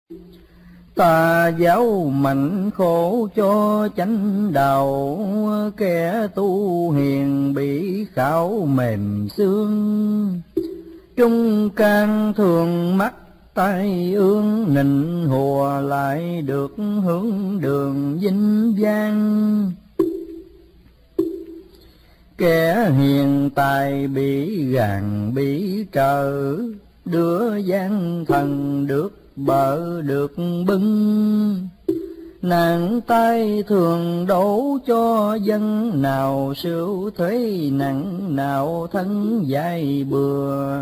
Tà giáo mạnh khổ cho chánh đạo, kẻ tu hiền bị khảo mềm xương. Trung can thường mắc tai ương, nịnh hùa lại được hướng đường vinh vang. Kẻ hiền tài bị gàn bị trở, đưa gian thần được bợ được bưng. Nạn tai thường đổ cho dân, nào sưu thuế nặng nào thân dài bừa.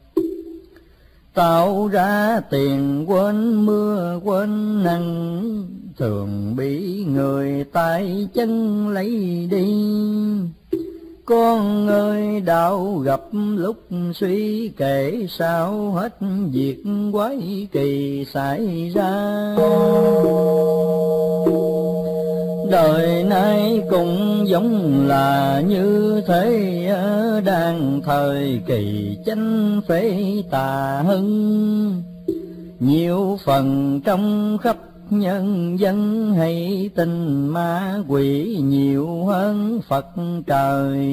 Tạo ra tiền quên mưa quên nắng, thường bị người tay chân lấy đi. Con ơi đạo gặp lúc suy, kể sao hết việc quái kỳ xảy ra. Đời nay cũng giống là như thế, đang thời kỳ chánh phế tà hưng. Nhiều phần trong khắp nhân dân, hay tin ma quỷ nhiều hơn Phật trời.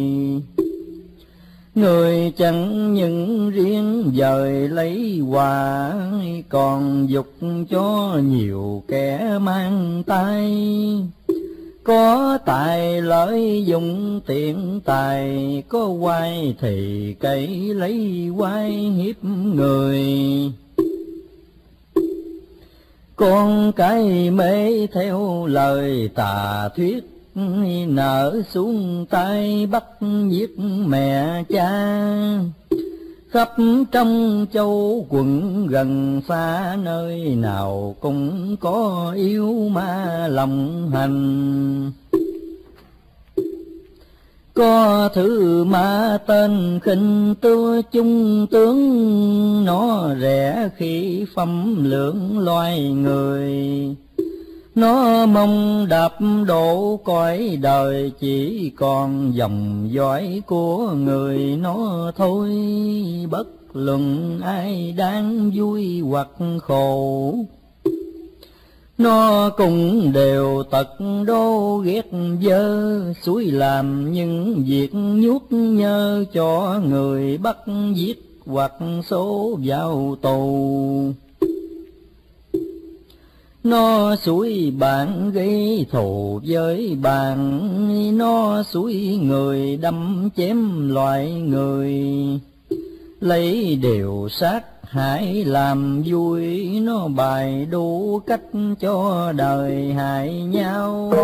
Người chẳng những riêng dời lấy hòa, còn dục cho nhiều kẻ mang tay. Có tài lợi dụng tiện tài, có oai thì cậy lấy oai hiếp người. Con cái mê theo lời tà thuyết, nở xuống tay bắt giết mẹ cha. Khắp trong châu quận gần xa, nơi nào cũng có yêu ma lòng hành. Có thứ ma tên khinh tưa chung tướng, nó rẻ khi phẩm lượng loài người. Nó mong đạp đổ cõi đời, chỉ còn dòng dõi của người nó thôi. Bất luận ai đang vui hoặc khổ, nó cũng đều tật đố ghét dơ. Suối làm những việc nhuốc nhơ, cho người bắt giết hoặc số vào tù. Nó suối bạn gây thù với bạn, nó suối người đâm chém loài người. Lấy điều sát hại làm vui, nó bày đủ cách cho đời hại nhau.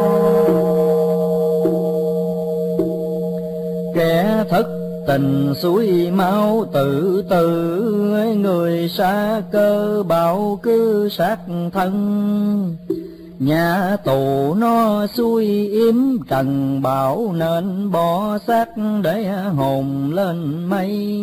Kẻ thất tình suối mau tự tử, người xa cơ bạo cứ sát thân. Nhà tù nó xuôi yếm trần bảo, nên bỏ xác để hồn lên mây.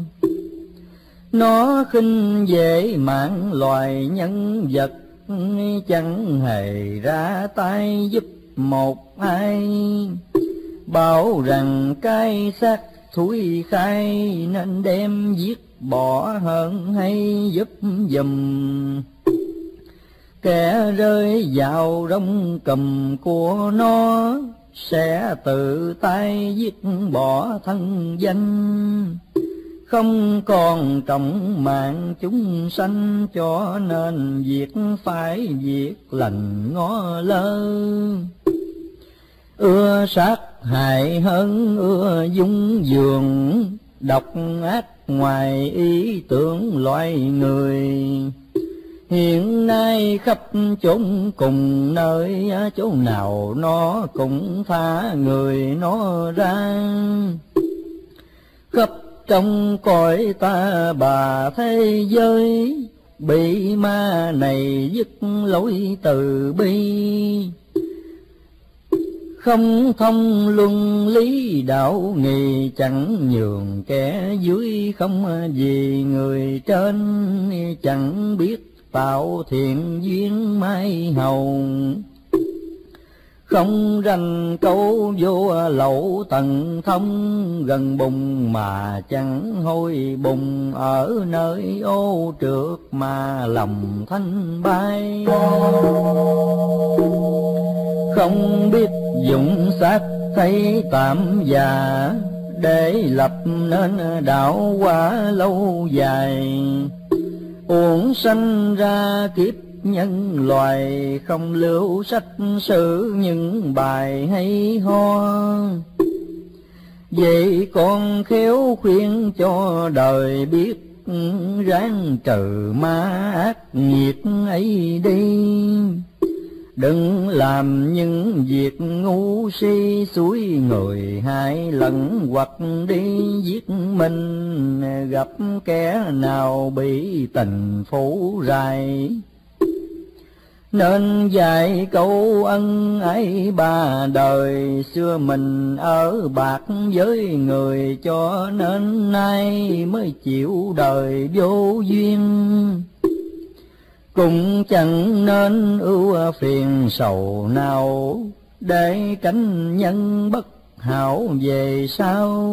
Nó khinh dễ mạng loài nhân vật, chẳng hề ra tay giúp một ai. Bảo rằng cái xác thúi khai, nên đem giết bỏ hơn hay giúp giùm. Kẻ rơi vào rong cầm của nó, sẽ tự tay giết bỏ thân danh. Không còn trọng mạng chúng sanh, cho nên việc phải việc lành ngó lơ. Ưa sát hại hơn ưa dung dường, độc ác ngoài ý tưởng loài người. Hiện nay khắp chốn cùng nơi, chỗ nào nó cũng tha người nó ra. Khắp trong cõi ta bà thế giới, bị ma này dứt lối từ bi. Không thông luân lý đạo nghị, chẳng nhường kẻ dưới không vì người trên. Chẳng biết tạo thiện duyên mai hồng, Không rành câu vô lậu tầng thông, gần bùng mà chẳng hôi bùng, ở nơi ô trượt mà lòng thanh bay. Không biết dụng xác thấy tạm già, để lập nên đạo quả lâu dài. Uổng sanh ra kiếp nhân loài, không lưu sách sử những bài hay ho. Vậy con khéo khuyên cho đời biết, ráng trừ ma ác nghiệt ấy đi. Đừng làm những việc ngu si, suối người hai lần hoặc đi giết mình. Gặp kẻ nào bị tình phủ rài, nên dạy câu ân ái ba đời. Xưa mình ở bạc với người, cho nên nay mới chịu đời vô duyên. Cũng chẳng nên ưu phiền sầu nào, để tránh nhân bất hảo về sau.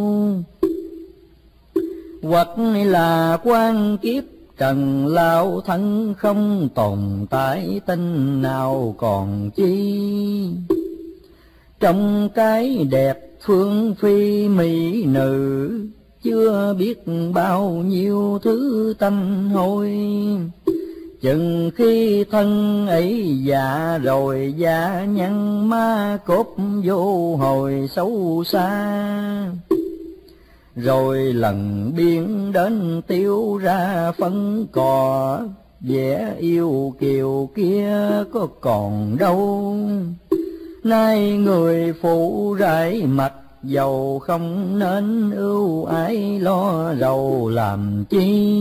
Hoặc là quan kiếp trần lao thân, không tồn tại tinh nào còn chi. Trong cái đẹp phương phi mỹ nữ, chưa biết bao nhiêu thứ tanh hôi. Chừng khi thân ấy già rồi, già nhăn ma cốt vô hồi xấu xa. Rồi lần biên đến tiêu ra phân cò, vẻ yêu kiều kia có còn đâu. Nay người phụ rải mặt giàu, không nên ưu ái lo rầu làm chi.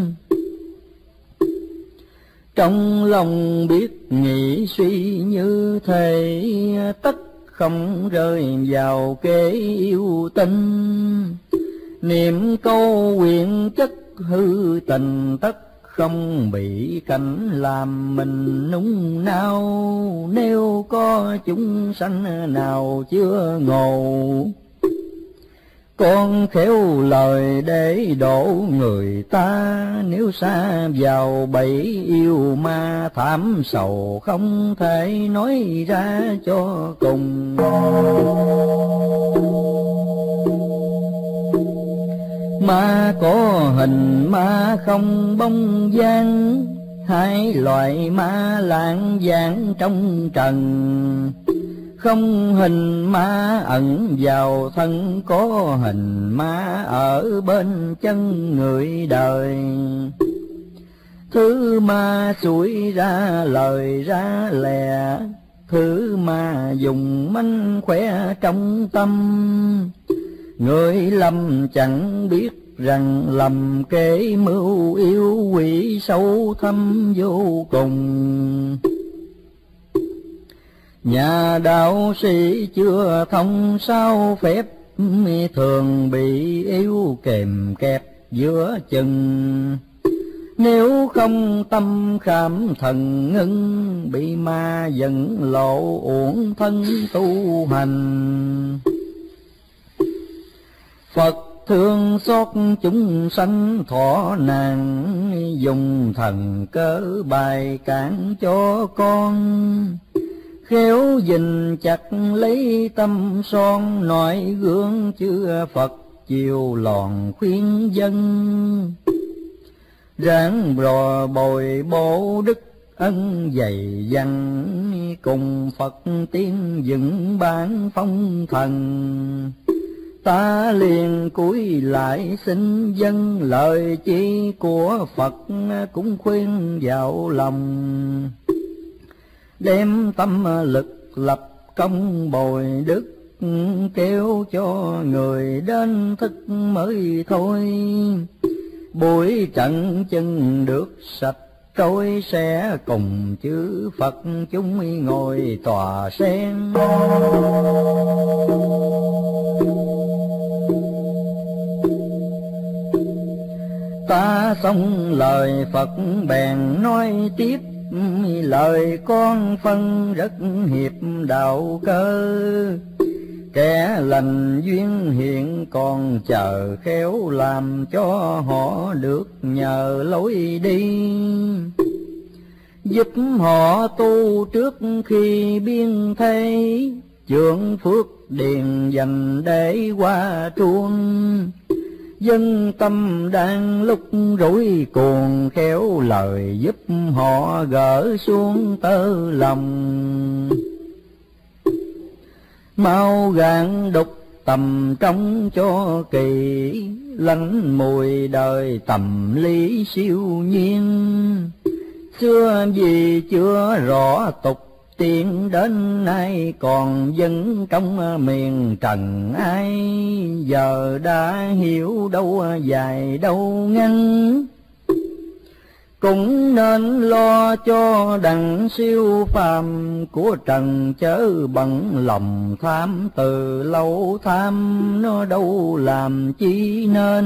Trong lòng biết nghĩ suy như thế, tất không rơi vào kế yêu tinh. Niệm câu nguyện chất hư tình, tất không bị cảnh làm mình nung nao. Nếu có chúng sanh nào chưa ngộ, con khéo lời để đổ người ta. Nếu xa vào bẫy yêu ma, thảm sầu không thể nói ra cho cùng. Ma có hình ma không bóng dáng, hai loại ma lãng vãng trong trần. Không hình ma ẩn vào thân, có hình ma ở bên chân người đời. Thứ ma xuôi ra lời ra lè, thứ ma dùng mánh khỏe trong tâm. Người lầm chẳng biết rằng lầm kế mưu yêu quỷ sâu thâm vô cùng. Nhà đạo sĩ chưa thông sao phép, thường bị yêu kèm kẹp giữa chừng. Nếu không tâm khảm thần ngưng, bị ma dẫn lộ uổng thân tu hành. Phật thương xót chúng sanh thọ nạn, dùng thần cớ bài cản cho con. Khéo gìn chặt lấy tâm son, nói gương chưa Phật chiều lòn khuyên dân. Ráng rò bồi bổ đức ân dày dặn, cùng Phật tiên dựng bản phong thần. Ta liền cúi lại xin dâng, lời chỉ của Phật cũng khuyên vào lòng. Đem tâm lực lập công bồi đức, kêu cho người đến thức mới thôi. Buổi trận chân được sạch trôi, sẽ cùng chư Phật chúng ngồi tòa sen. Ta xong lời Phật bèn nói tiếp, lời con phân rất hiệp đạo cơ. Kẻ lành duyên hiện còn chờ khéo làm cho họ được nhờ lối đi. Giúp họ tu trước khi biên thây, chưởng phước điền dành để qua truông. Dân tâm đang lúc rối cuồng, khéo lời giúp họ gỡ xuống tơ lòng. Mau gạn đục tầm trong cho kỳ, lánh mùi đời tầm lý siêu nhiên. Xưa vì chưa rõ tục tiến đến nay, còn dân trong miền trần ai. Giờ đã hiểu đâu dài đâu ngắn, cũng nên lo cho đặng siêu phàm. Của trần chớ bận lòng tham, từ lâu tham nó đâu làm chi nên.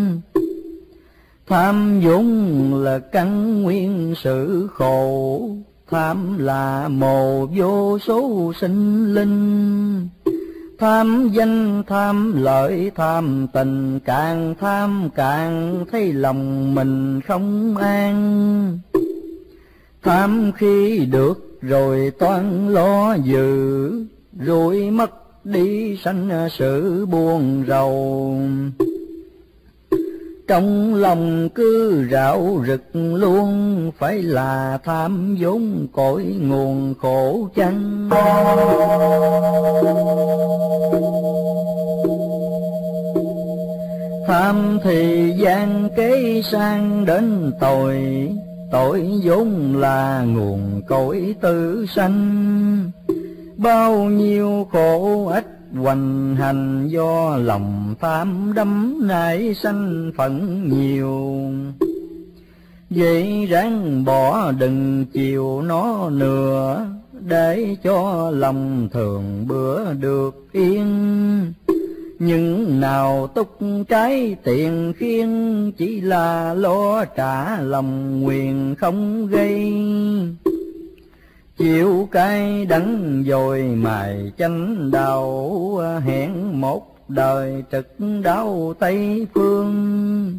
Tham vốn là căn nguyên sự khổ, tham là mồ vô số sinh linh. Tham danh tham lợi tham tình, càng tham càng thấy lòng mình không an. Tham khi được rồi toan lo dự, rồi mất đi sanh sự buồn rầu. Trong lòng cứ rạo rực luôn, phải là tham vốn cội nguồn khổ chăng. Tham thì gian kế sang đến tội, tội vốn là nguồn cội tử sanh. Bao nhiêu khổ ích hoành hành, do lòng tham đắm nảy sanh phận nhiều. Vậy ráng bỏ đừng chiều nó nữa, để cho lòng thường bữa được yên. Nhưng nào túc trái tiền khiên, chỉ là lo trả lòng nguyền không gây. Chịu cay đắng dồi mài chanh đau, hẹn một đời trực đau Tây Phương.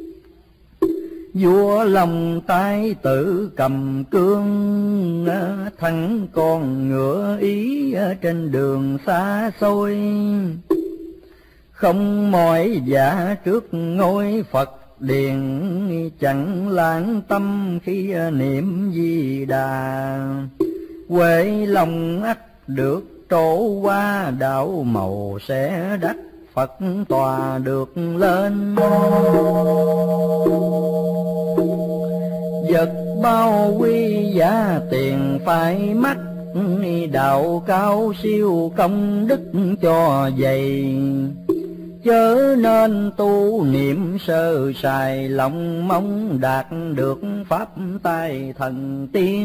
Vua lòng tay tử cầm cương, thắng con ngựa ý trên đường xa xôi. Không mỏi dạ trước ngôi Phật điền, chẳng lãng tâm khi niệm Di Đà. Huệ lòng ắt được trổ qua, đạo màu sẽ đắc Phật tòa được lên. Vật bao quy giá tiền phải mắc, đạo cao siêu công đức cho dày. Chớ nên tu niệm sơ sài, lòng mong đạt được pháp tai thần tiên.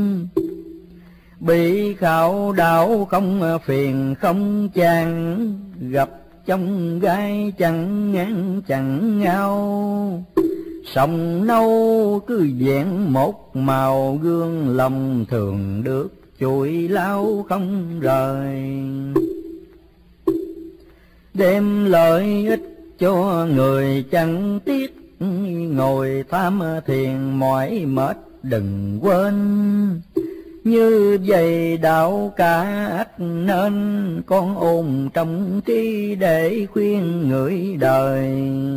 Bị khảo đạo không phiền không chán, gặp trong gai chẳng ngán chẳng ngao. Sông nâu cứ vẹn một màu, gương lòng thường được chùi lao không rời. Đem lợi ích cho người chẳng tiếc, ngồi tham thiền mỏi mệt đừng quên. Như vậy đạo cả ắt nên, con ôn trong trí để khuyên người đời.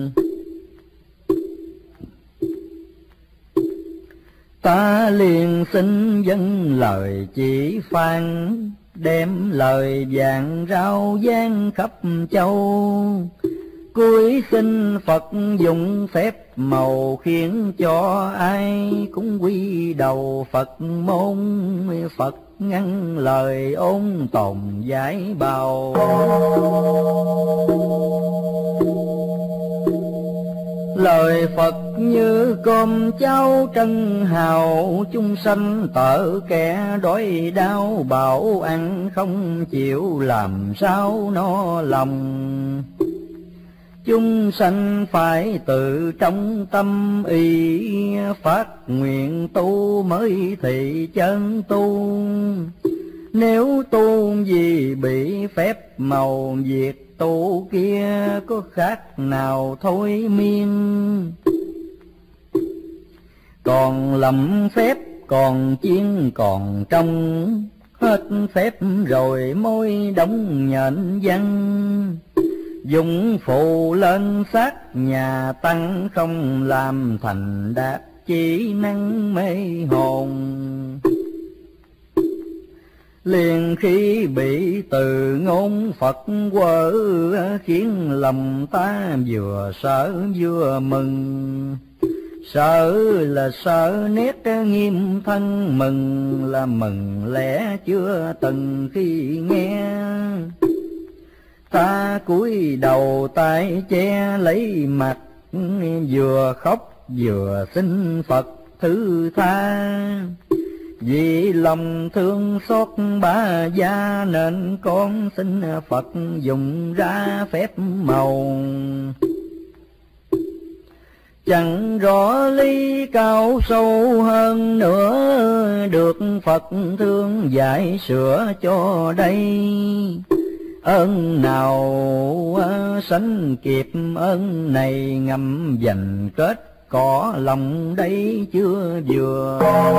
Ta liền xin dâng lời chỉ phan, đem lời vàng rao giang khắp châu. Cuối xin Phật dùng phép màu, khiến cho ai cũng quy đầu Phật môn. Phật ngăn lời ôn tồn giải bào, lời Phật như cơm cháo trân hào. Chúng sanh tợ kẻ đói đau, bảo ăn không chịu làm sao no lòng. Chúng sanh phải tự trong tâm ý, phát nguyện tu mới thị chân tu. Nếu tu gì bị phép màu việc tu kia, có khác nào thôi miên. Còn lầm phép còn chiên còn trong, hết phép rồi môi đóng nhện văn. Dùng phụ lên sát nhà tăng, không làm thành đạt chỉ năng mê hồn. Liền khi bị từ ngôn Phật quở, khiến lòng ta vừa sợ vừa mừng. Sợ là sợ nét nghiêm thân, mừng là mừng lẽ chưa từng khi nghe. Ta cúi đầu tay che lấy mặt, vừa khóc vừa xin Phật thứ tha. Vì lòng thương xót ba gia, nên con xin Phật dùng ra phép màu. Chẳng rõ lý cao sâu hơn nữa, được Phật thương dạy sửa cho đây. Ơn nào sánh kịp ơn này, ngầm dành kết cỏ lòng đây chưa vừa.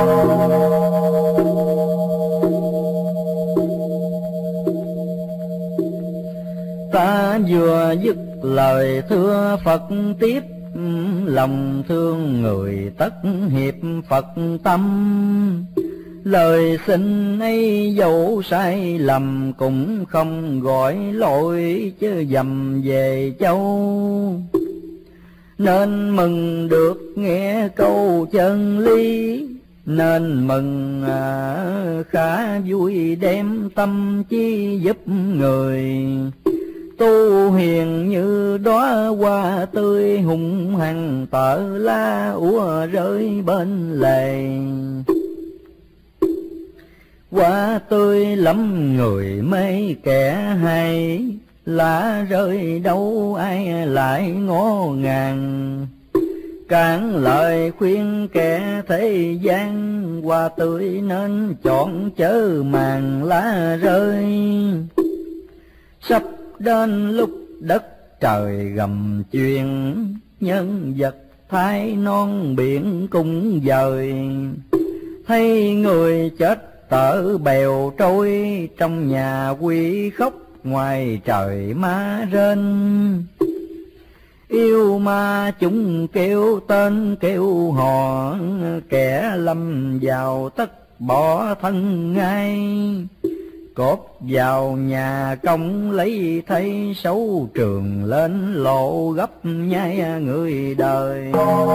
Ta vừa dứt lời thưa Phật tiếp, lòng thương người tất hiệp Phật tâm. Lời xin ấy dẫu sai lầm, cũng không gọi lỗi chứ dầm về châu. Nên mừng được nghe câu chân lý, nên mừng khá vui đem tâm chi giúp người. Tu hiền như đóa hoa tươi, hung hăng tợ lá úa rơi bên lề. Hoa tươi lắm người mê kẻ hay, lá rơi đâu ai lại ngó ngàng. Cản lời khuyên kẻ thế gian, hoa tươi nên chọn chớ màng lá rơi. Sắp đến lúc đất trời gầm chuyện, nhân vật thái non biển cùng dời. Thấy người chết tở bèo trôi, trong nhà quỷ khóc ngoài trời ma rên. Yêu ma chúng kêu tên kêu họ, kẻ lâm vào tất bỏ thân ngay. Cốt vào nhà công lấy thấy xấu trường, lên lộ gấp nhai người đời.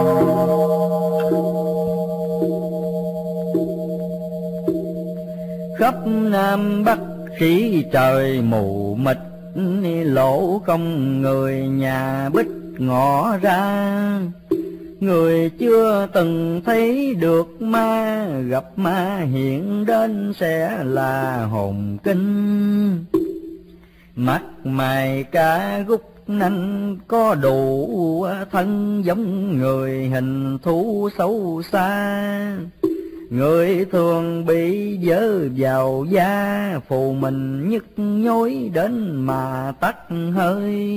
Khắp Nam Bắc khí trời mù mịt, lỗ không người nhà bích ngõ ra. Người chưa từng thấy được ma, gặp ma hiện đến sẽ là hồn kinh. Mắt mày cá gút nanh có đủ, thân giống người hình thú xấu xa. Người thường bị dơ vào da, phù mình nhức nhối đến mà tắt hơi.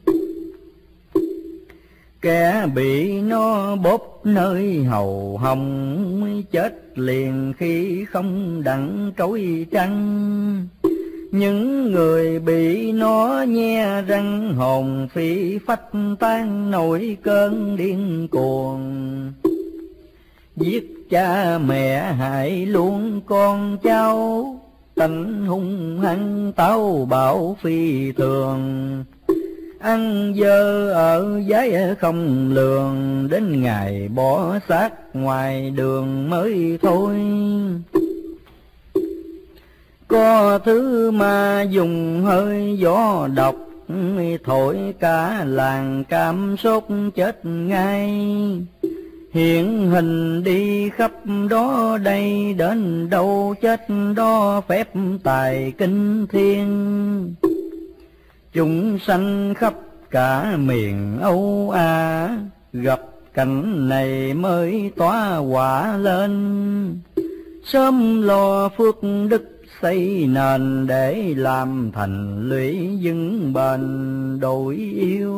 Kẻ bị nó bóp nơi hầu hồng, chết liền khi không đặng trối trăng. Những người bị nó nhe răng, hồn phi phách tan nổi cơn điên cuồng. Giết cha mẹ hại luôn con cháu, tánh hung hăng táo bạo phi thường. Ăn dơ ở giấy không lường, đến ngày bỏ xác ngoài đường mới thôi. Có thứ mà dùng hơi gió độc, thổi cả làng cam sốt chết ngay. Hiện hình đi khắp đó đây, đến đâu chết đó phép tài kinh thiên. Chúng sanh khắp cả miền Âu A, gặp cảnh này mới tỏa quả lên. Sớm lo phước đức xây nền, để làm thành lũy vững bền đổi yêu.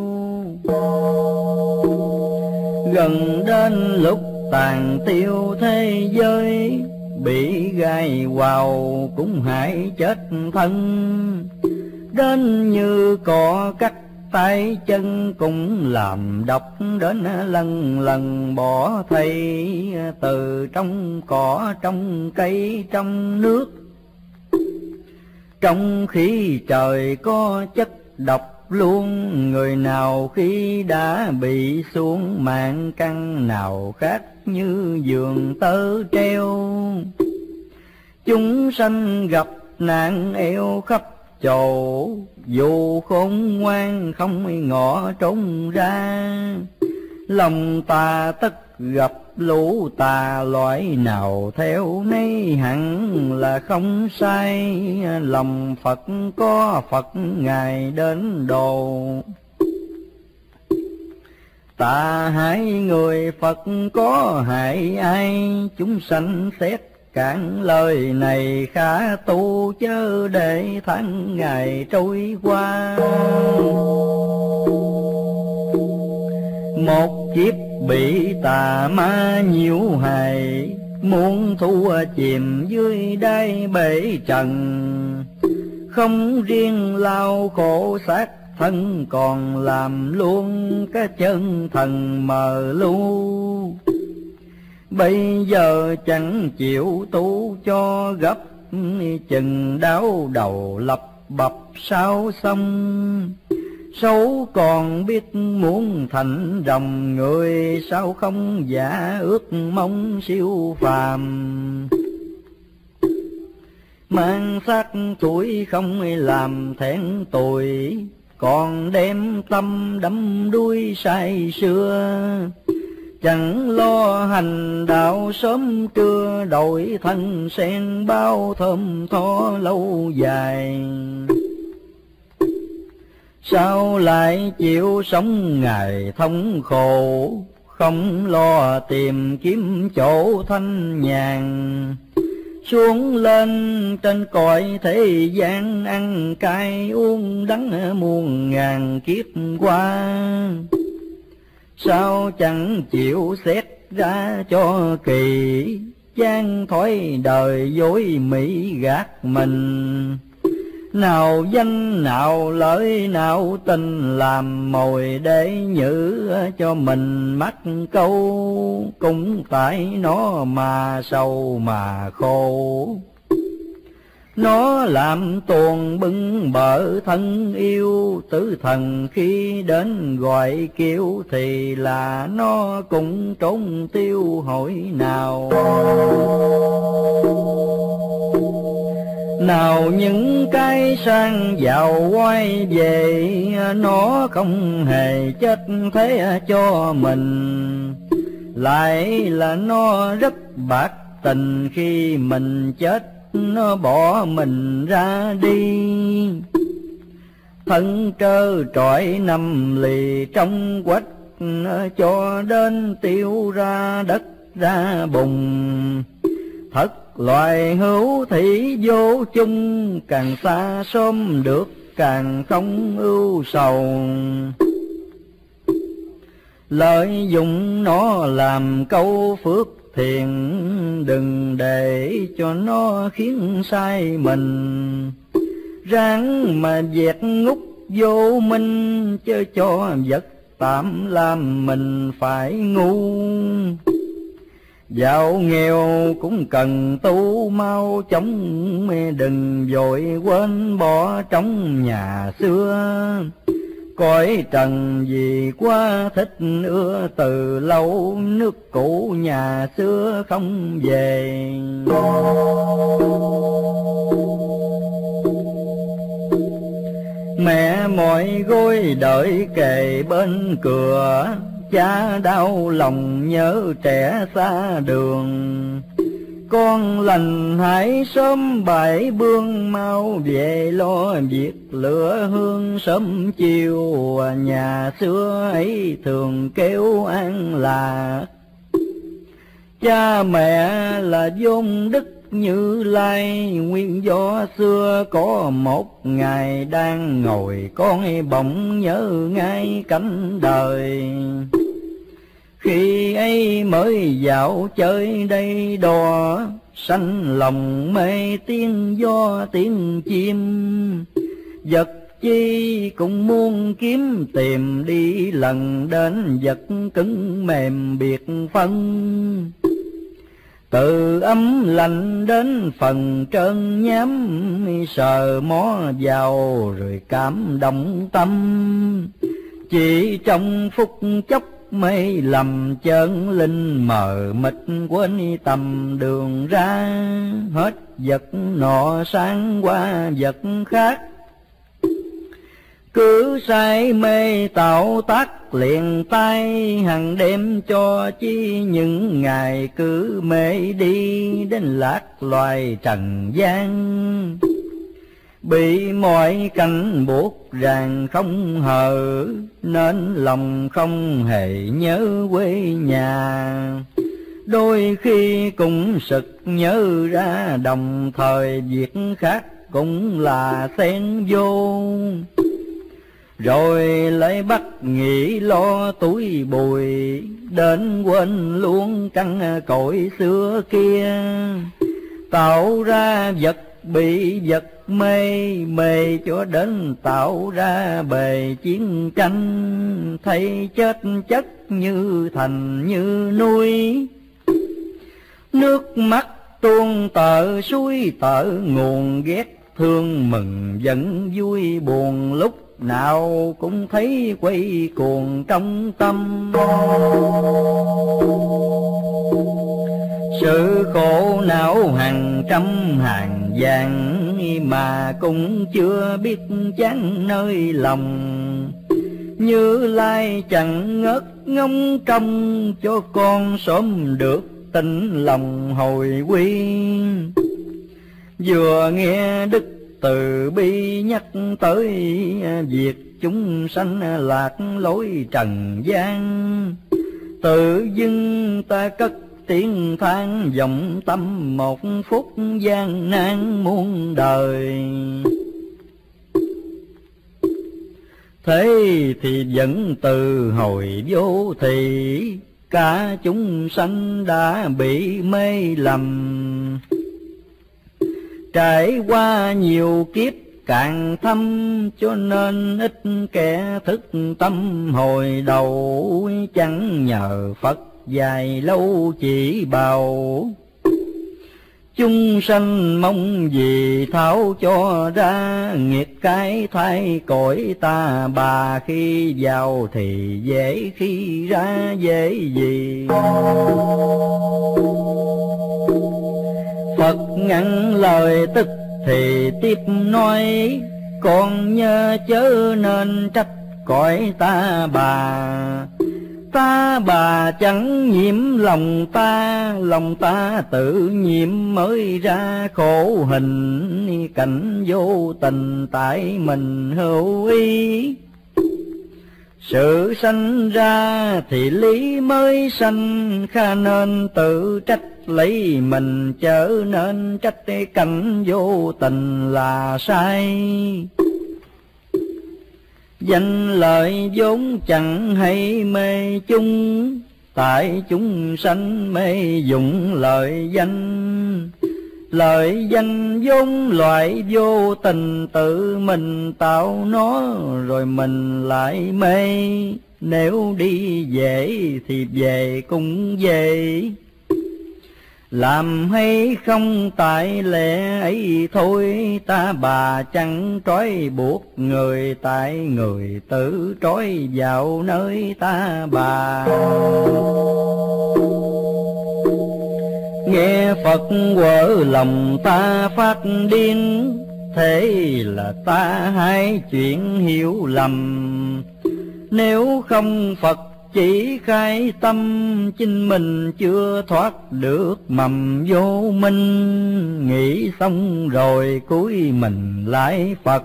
Gần đến lúc tàn tiêu thế giới, bị gai vào cũng hại chết thân. Đến như cỏ cắt tay chân, cũng làm độc đến lần lần bỏ thây. Từ trong cỏ, trong cây, trong nước, trong khí trời có chất độc luôn. Người nào khi đã bị xuống mạng căn, nào khác như giường tơ treo. Chúng sanh gặp nạn eo khắp chỗ, dù khôn ngoan không ngõ trốn ra. Lòng ta tất gặp lũ tà, loại nào theo nấy hẳn là không sai. Lòng Phật có Phật Ngài đến độ, tà hại người Phật có hại ai. Chúng sanh xét cản lời này, khá tu chớ để tháng ngày trôi qua. Một kiếp bị tà ma nhiễu hại, muốn thua chìm dưới đáy bể trần. Không riêng lao khổ xác thân, còn làm luôn cái chân thần mờ lu. Bây giờ chẳng chịu tu cho gấp, chừng đau đầu lập bập sao xong. Sâu còn biết muốn thành rồng, người sao không giả ước mong siêu phàm. Mang xác tuổi không làm thẹn tuổi, còn đem tâm đắm đuối say xưa. Chẳng lo hành đạo sớm trưa, đổi thân sen bao thơm tho lâu dài. Sao lại chịu sống ngày thống khổ, không lo tìm kiếm chỗ thanh nhàn. Xuống lên trên cõi thế gian, ăn cay uống đắng muôn ngàn kiếp qua. Sao chẳng chịu xét ra cho kỳ, gian thói đời dối mỹ gạt mình. Nào danh nào lợi nào tình, làm mồi để nhử cho mình mắc câu. Cũng tại nó mà sầu mà khổ, nó làm tuồng bưng bợ thân yêu. Tử thần khi đến gọi kêu, thì là nó cũng trốn tiêu hỏi nào. Nào những cái sang giàu quay về, nó không hề chết thế cho mình. Lại là nó rất bạc tình, khi mình chết nó bỏ mình ra đi. Thân trơ trọi nằm lì trong quách, cho đến tiêu ra đất ra bùn. Thất loài hữu thị vô chung, càng xa xôm được càng không ưu sầu. Lợi dụng nó làm câu phước thiện, đừng để cho nó khiến sai mình. Ráng mà dẹt ngút vô minh, chớ cho vật tạm làm mình phải ngu. Giàu nghèo cũng cần tu mau chóng, đừng vội quên bỏ trong nhà xưa. Cõi trần vì quá thích ưa, từ lâu nước cũ nhà xưa không về. Mẹ mỏi gối đợi kề bên cửa, cha đau lòng nhớ trẻ xa đường. Con lành hãy sớm bãi bương, mau về lo việc lửa hương sớm chiều. Nhà xưa ấy thường kêu an là cha mẹ là vốn đức Như Lai. Nguyên do xưa có một ngày đang ngồi, con bỗng nhớ ngay cảnh đời. Khi ấy mới dạo chơi đây đò, sanh lòng mê tiếng gió tiếng chim. Vật chi cũng muốn kiếm tìm, đi lần đến vật cứng mềm biệt phân. Từ ấm lạnh đến phần trơn nhám, sờ mó vào rồi cảm động tâm. Chỉ trong phút chốc mây lầm chân linh, mờ mịt quên tầm đường ra. Hết vật nọ sang qua vật khác, cứ say mê tạo tác liền tay. Hằng đêm cho chi những ngày cứ mê đi, đến lạc loài trần gian. Bị mọi cảnh buộc ràng không hờ, nên lòng không hề nhớ quê nhà. Đôi khi cũng sực nhớ ra, đồng thời việc khác cũng là xen vô. Rồi lấy bắt nghĩ lo túi bùi, đến quên luôn căn cội xưa kia. Tạo ra vật bị vật mê, mê cho đến tạo ra bề chiến tranh. Thấy chết chất như thành như núi, nước mắt tuôn tợ suối tợ nguồn. Ghét thương mừng giận vui buồn, lúc nào cũng thấy quay cuồng trong tâm. Sự khổ não hàng trăm hàng vàng, mà cũng chưa biết chán nơi lòng. Như Lai chẳng ngớt ngóng trông, cho con sớm được tỉnh lòng hồi quy. Vừa nghe Đức Từ Bi nhắc tới việc chúng sanh lạc lối trần gian, tự dưng ta cất tiếng than vọng tâm. Một phút gian nan muôn đời, thế thì vẫn từ hồi vô thị. Cả chúng sanh đã bị mê lầm, trải qua nhiều kiếp càng thâm. Cho nên ít kẻ thức tâm hồi đầu, chẳng nhờ Phật dài lâu chỉ bào. Chúng sanh mong gì tháo cho ra, nghiệt cái thay cõi ta bà. Khi vào thì dễ, khi ra dễ gì. Phật ngăn lời tức thì tiếp nói, con nhớ chớ nên trách cõi ta bà. Ta bà chẳng nhiễm lòng ta tự nhiễm mới ra khổ hình. Cảnh vô tình tại mình hữu ý, sự sanh ra thì lý mới sanh. Kha nên tự trách lấy mình, chớ nên trách cảnh vô tình là sai. Danh lợi vốn chẳng hay mê chung, tại chúng sanh mê dụng lợi danh. Lợi danh vốn loại vô tình, tự mình tạo nó rồi mình lại mê. Nếu đi dễ thì về cũng về, làm hay không tại lẽ ấy thôi. Ta bà chẳng trói buộc người, tại người tự trói vào nơi ta bà. Nghe Phật quở lòng ta phát điên, thế là ta hai chuyện hiểu lầm. Nếu không Phật chỉ khai tâm, chính mình chưa thoát được mầm vô minh. Nghĩ xong rồi cúi mình lại Phật,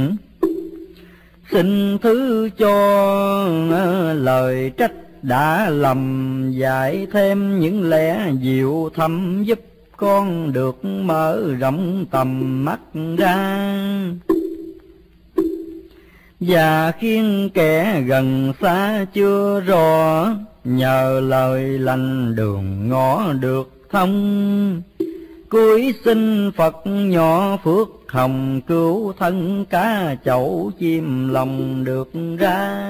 xin thứ cho lời trách đã lầm, dạy thêm những lẽ diệu thâm giúp con được mở rộng tầm mắt ra, và khiến kẻ gần xa chưa rõ, nhờ lời lành đường ngõ được thông. Cuối xin Phật nhỏ phước hồng, cứu thân cá chậu chim lòng được ra.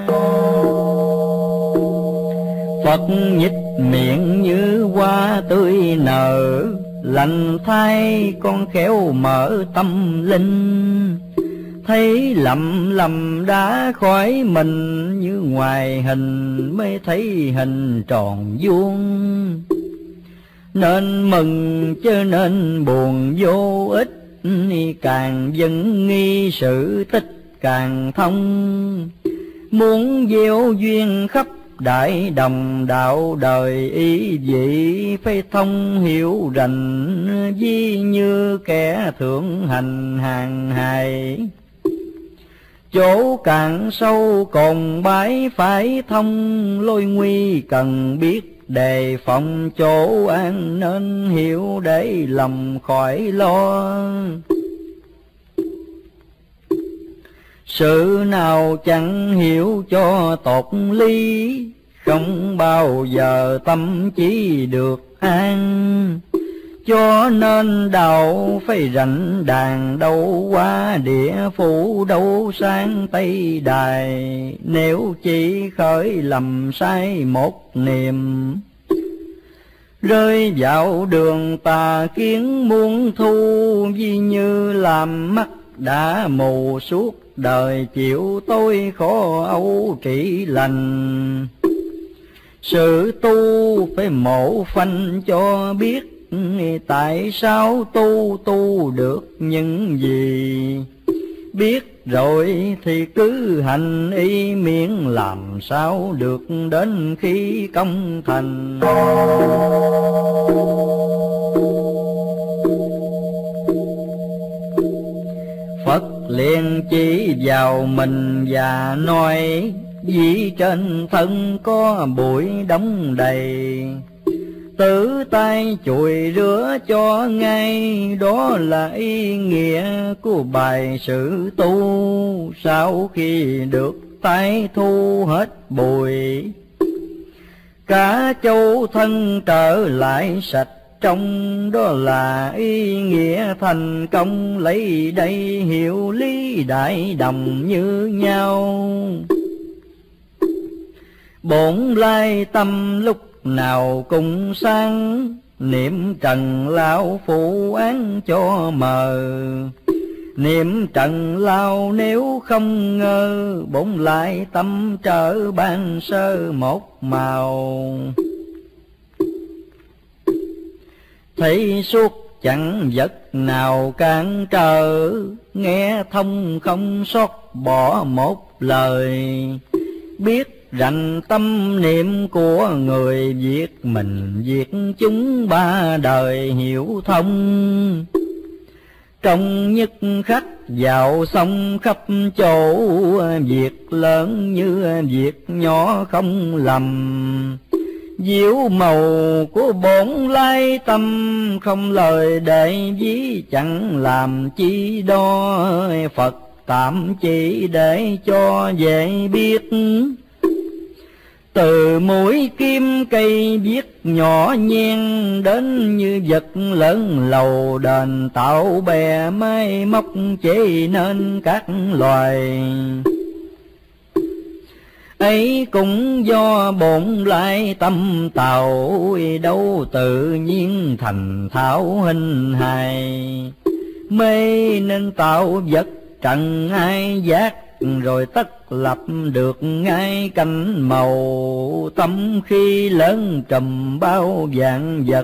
Phật nhích miệng như hoa tươi nở, lành thay con khéo mở tâm linh. Thấy lầm lầm đã khỏi mình, như ngoài hình mới thấy hình tròn vuông. Nên mừng chớ nên buồn vô ích, càng dân nghi sự tích càng thông. Muốn gieo duyên khắp đại đồng, đạo đời ý vị phải thông hiểu rành. Ví như kẻ thượng hành hàng hài, chỗ cạn sâu còn bãi phải thông. Lối nguy cần biết đề phòng, chỗ an nên hiểu để lòng khỏi lo. Sự nào chẳng hiểu cho tột lý, không bao giờ tâm trí được an. Cho nên đạo phải rảnh đàn, đâu qua địa phủ đâu sang Tây Đài. Nếu chỉ khởi lầm sai một niềm, rơi vào đường tà kiến muôn thu. Vì như làm mắt đã mù, suốt đời chịu tôi khó âu trị lành. Sự tu phải mổ phanh cho biết, tại sao tu được những gì. Biết rồi thì cứ hành y, miễn làm sao được đến khi công thành. Phật liền chỉ vào mình và nói, vì trên thân có bụi đóng đầy, tự tay chùi rửa cho ngay. Đó là ý nghĩa của bài sự tu, sau khi được tay thu hết bụi, cả châu thân trở lại sạch trong. Đó là ý nghĩa thành công, lấy đây hiểu lý đại đồng như nhau. Bổn lai tâm lúc nào cũng sáng, niệm trần lao phụ án cho mờ. Niệm trần lao nếu không ngờ, bổn lại tâm trở ban sơ một màu. Thấy suốt chẳng vật nào cản trở, nghe thông không sót bỏ một lời. Biết rành tâm niệm của người, việc mình việc chúng ba đời hiểu thông. Trong nhất khắc vào sông khắp chỗ, việc lớn như việc nhỏ không lầm. Diệu màu của bổn lai tâm, không lời để ví chẳng làm chi đo. Phật tạm chỉ để cho dễ biết, từ mũi kim cây viết nhỏ nhen, đến như vật lớn lầu đền tạo bè máy móc chế nên các loài. Ấy cũng do bổn lại tâm tạo, đâu tự nhiên thành thảo hình hài. Mê nên tạo vật trần ai giác, rồi tất lập được ngay cánh màu. Tâm khi lớn trùm bao vạn vật,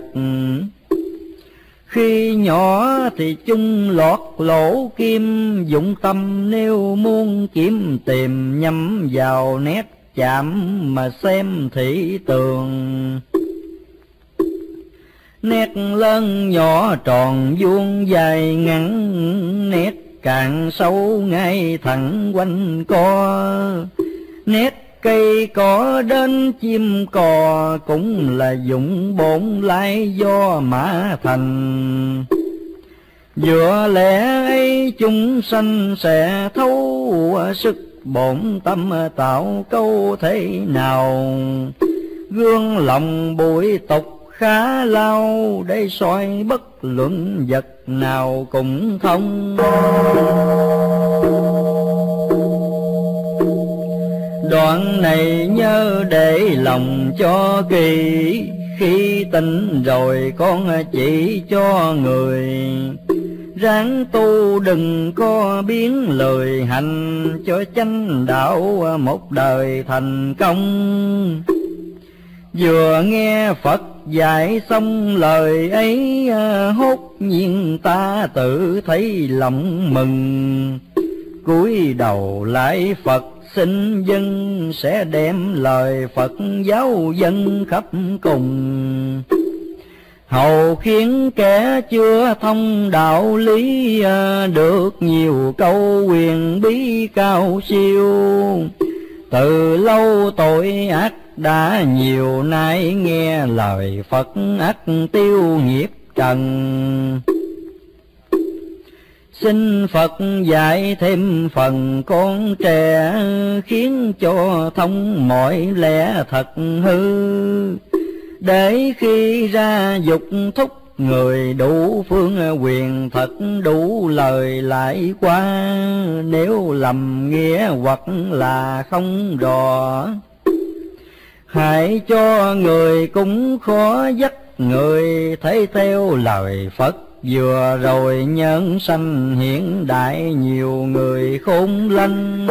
khi nhỏ thì chung lọt lỗ kim. Dụng tâm nếu muốn kiếm tìm, nhắm vào nét chạm mà xem thị tường. Nét lớn nhỏ tròn vuông dài ngắn, nét cạn sâu ngay thẳng quanh co. Nét cây cỏ đến chim cò, cũng là dụng bổn lai do mã thành. Vừa lẽ ấy chúng sanh sẽ thấu sức bổn tâm tạo câu thế nào. Gương lòng bụi tục khá lao, để soi bất luận vật nào cũng thông. Đoạn này nhớ để lòng cho kỹ, khi tỉnh rồi con chỉ cho người. Ráng tu đừng có biến lời hành, cho chánh đạo một đời thành công. Vừa nghe Phật dạy xong lời ấy, hốt nhiên ta tự thấy lòng mừng. Cúi đầu lại Phật xin dân, sẽ đem lời Phật giáo dân khắp cùng. Hầu khiến kẻ chưa thông đạo lý, được nhiều câu quyền bí cao siêu. Từ lâu tội ác đã nhiều, nay nghe lời Phật ắt tiêu nghiệp trần. Xin Phật dạy thêm phần con trẻ, khiến cho thông mọi lẽ thật hư. Để khi ra dục thúc người đủ phương quyền, thật đủ lời lại qua. Nếu lầm nghĩa hoặc là không rõ, hãy cho người cũng khó dắt người. Thấy theo lời Phật vừa rồi nhân sanh hiện đại, nhiều người khôn lanh.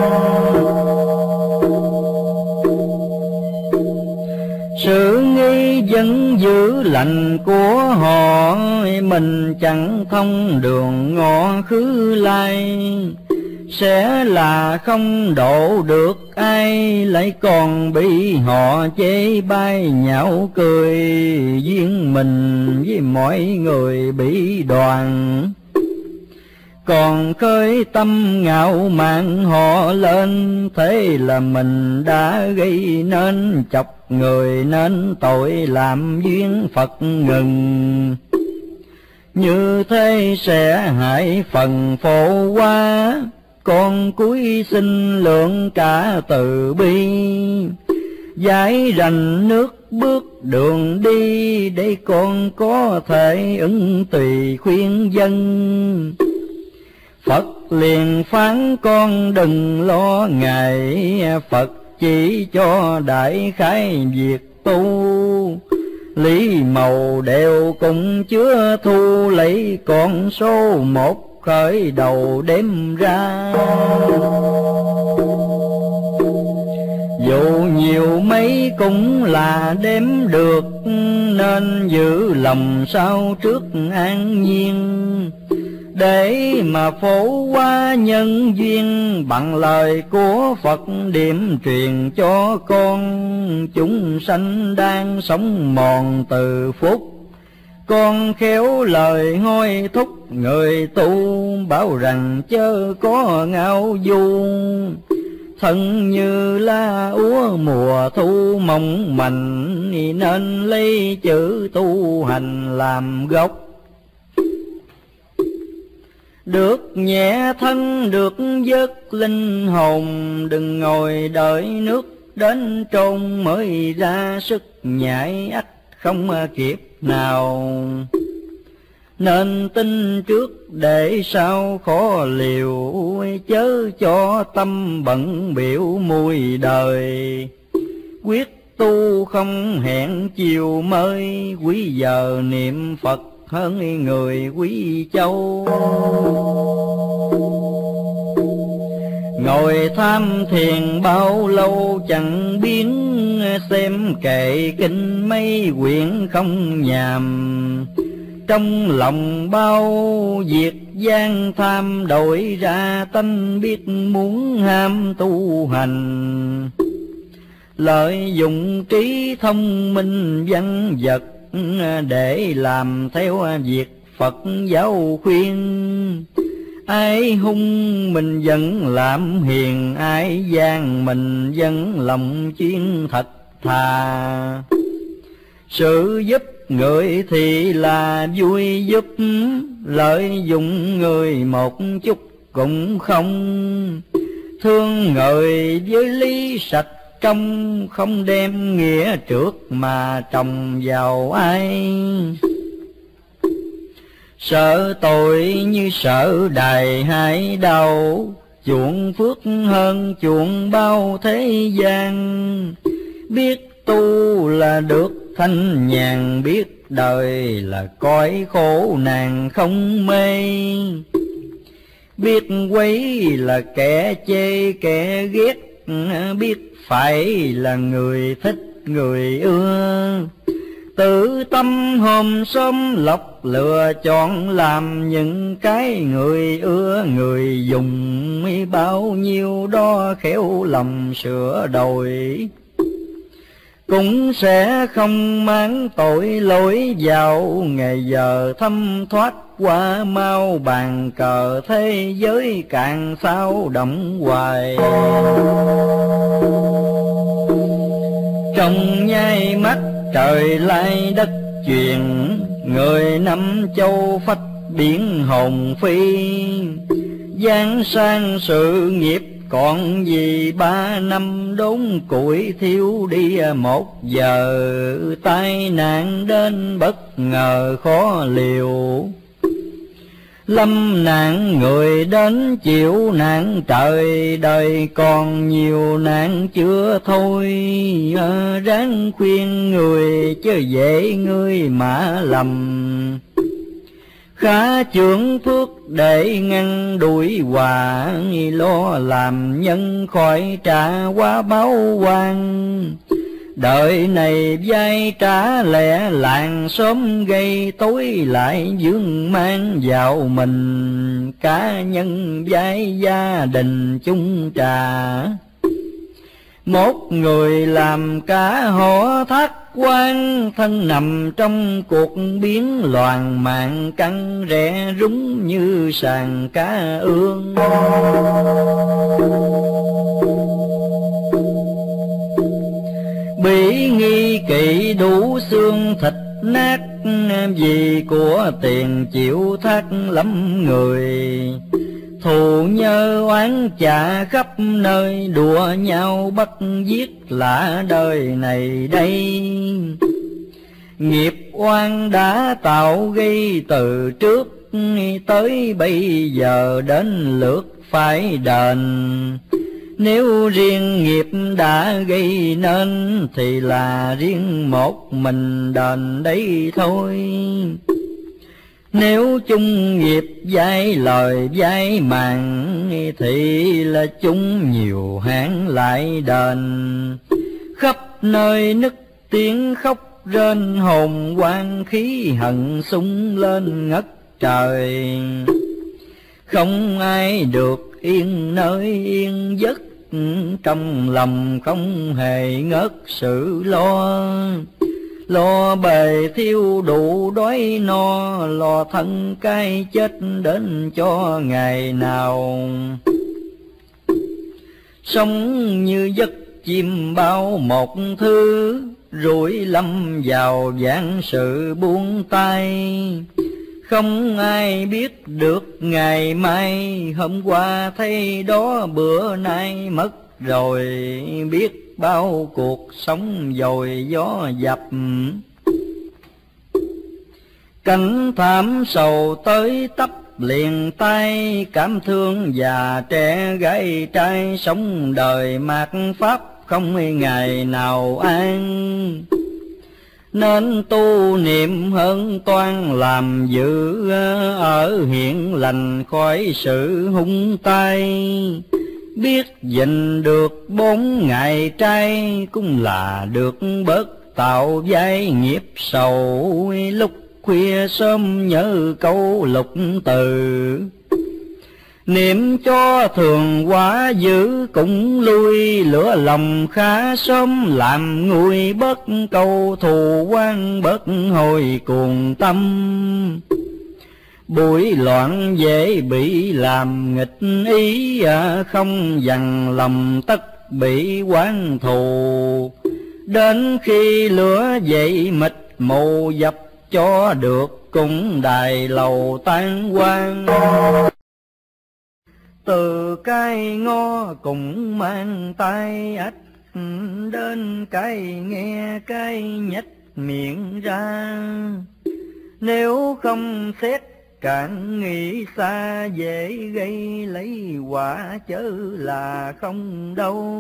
Sự nghi vẫn giữ lành của họ, mình chẳng thông đường ngõ khứ lai. Sẽ là không độ được ai, lại còn bị họ chê bai nhạo cười. Duyên mình với mọi người bị đoàn, còn khơi tâm ngạo mạn họ lên. Thế là mình đã gây nên chọc người, nên tội làm duyên Phật ngừng. Như thế sẽ hại phần phổ quá, con cúi xin lượng cả từ bi. Giải rành nước bước đường đi, để con có thể ứng tùy khuyên dân. Phật liền phán con đừng lo ngại, Phật chỉ cho đại khái việc tu. Lý màu đều cũng chứa thu, lấy con số một khởi đầu đêm ra. Dù nhiều mấy cũng là đếm được, nên giữ lòng sao trước an nhiên. Để mà phổ qua nhân duyên, bằng lời của Phật điểm truyền cho con. Chúng sanh đang sống mòn từ phút, con khéo lời hối thúc người tu. Bảo rằng chớ có ngao du, thân như lá úa mùa thu mong manh. Nên lấy chữ tu hành làm gốc, được nhẹ thân được vớt linh hồn. Đừng ngồi đợi nước đến trôn, mới ra sức nhảy ắt không kịp nào. Nên tin trước để sau khó liều, chớ cho tâm bận biểu mùi đời. Quyết tu không hẹn chiều mới, quý giờ niệm Phật hơn người quý châu. Ngồi tham thiền bao lâu chẳng biến, xem kệ kinh mấy quyển không nhàm. Trong lòng bao việc gian tham, đổi ra tánh biết muốn ham tu hành. lợi dụng trí thông minh văn vật để làm theo việc Phật giáo khuyên. Ai hung mình vẫn làm hiền, ai gian mình vẫn lòng chuyên thật thà. Sự giúp người thì là vui giúp, lợi dụng người một chút cũng không. Thương người với lý sạch trong, không đem nghĩa trước mà trồng vào ai. Sợ tội như sợ đài hai đầu, chuộng phước hơn chuộng bao thế gian. Biết tu là được thanh nhàn, biết đời là cõi khổ nạn không mê. Biết quấy là kẻ chê kẻ ghét, biết phải là người thích người ưa. Tự tâm hôm sớm lọc lựa chọn làm những cái người ưa, người dùng bao nhiêu đó khéo lòng sửa đổi. Cũng sẽ không mang tội lỗi vào, ngày giờ thâm thoát qua mau. Bàn cờ thế giới càng sao động hoài, trong nháy mắt trời lai đất chuyển. Người năm châu phách biển hồn phi, giang sang sự nghiệp còn gì 3 năm đốn củi thiêu đi 1 giờ. Tai nạn đến bất ngờ khó liều, lâm nạn người đến chịu nạn trời. Đời còn nhiều nạn chưa thôi, ráng khuyên người chứ dễ ngươi mà lầm. Khá chưởng phước để ngăn đuổi hòa, lo làm nhân khỏi trả quá báo quan. Đời này vai trả lẻ làng, sớm gây tối lại vướng mang vào mình. Cá nhân vai gia đình chung trà, một người làm cả họ thác quan. Thân nằm trong cuộc biến loạn, mạng căng rẽ rúng như sàn cá ương. Bị nghi kỵ đủ xương thịt nát, vì của tiền chịu thác lắm người. Thù nhơ oán trả khắp nơi, đùa nhau bắt giết lạ đời này đây. Nghiệp oan đã tạo gây từ trước, tới bây giờ đến lượt phải đền. Nếu riêng nghiệp đã gây nên, thì là riêng một mình đền đấy thôi. Nếu chung nghiệp vai lời vai màng, thì là chung nhiều hãng lại đền. Khắp nơi nức tiếng khóc rên, hồn oan khí hận sung lên ngất trời. Không ai được yên nơi yên giấc, trong lòng không hề ngớt sự lo. Lo bề thiêu đủ đói no, lo thân cái chết đến cho ngày nào. Sống như giấc chim bao một thứ, rủi lâm vào vạn sự buông tay. Không ai biết được ngày mai, hôm qua thấy đó bữa nay mất rồi. Biết bao cuộc sống dồi gió dập, cảnh thảm sầu tới tấp liền tay. Cảm thương già trẻ gái trai, sống đời mạt pháp không ngày nào an. Nên tu niệm hơn toan làm giữ, ở hiện lành khỏi sự hung tay. Biết gìn được 4 ngày trai, cũng là được bớt tạo vai nghiệp sầu. Lúc khuya sớm nhớ câu lục từ, Niệm cho thường quá giữ cũng lui, lửa lòng khá sớm làm nguôi, bất câu thù quan bất hồi cuồng tâm. Buổi loạn dễ bị làm nghịch ý, không dằn lòng tất bị oán thù. Đến khi lửa dậy mịt mù dập cho được, cũng đài lầu tan quang. Từ cái ngõ cũng mang tay ách, đến cái nghe cái nhếch miệng ra. Nếu không xét càng nghĩ xa, dễ gây lấy quả chớ là không đâu.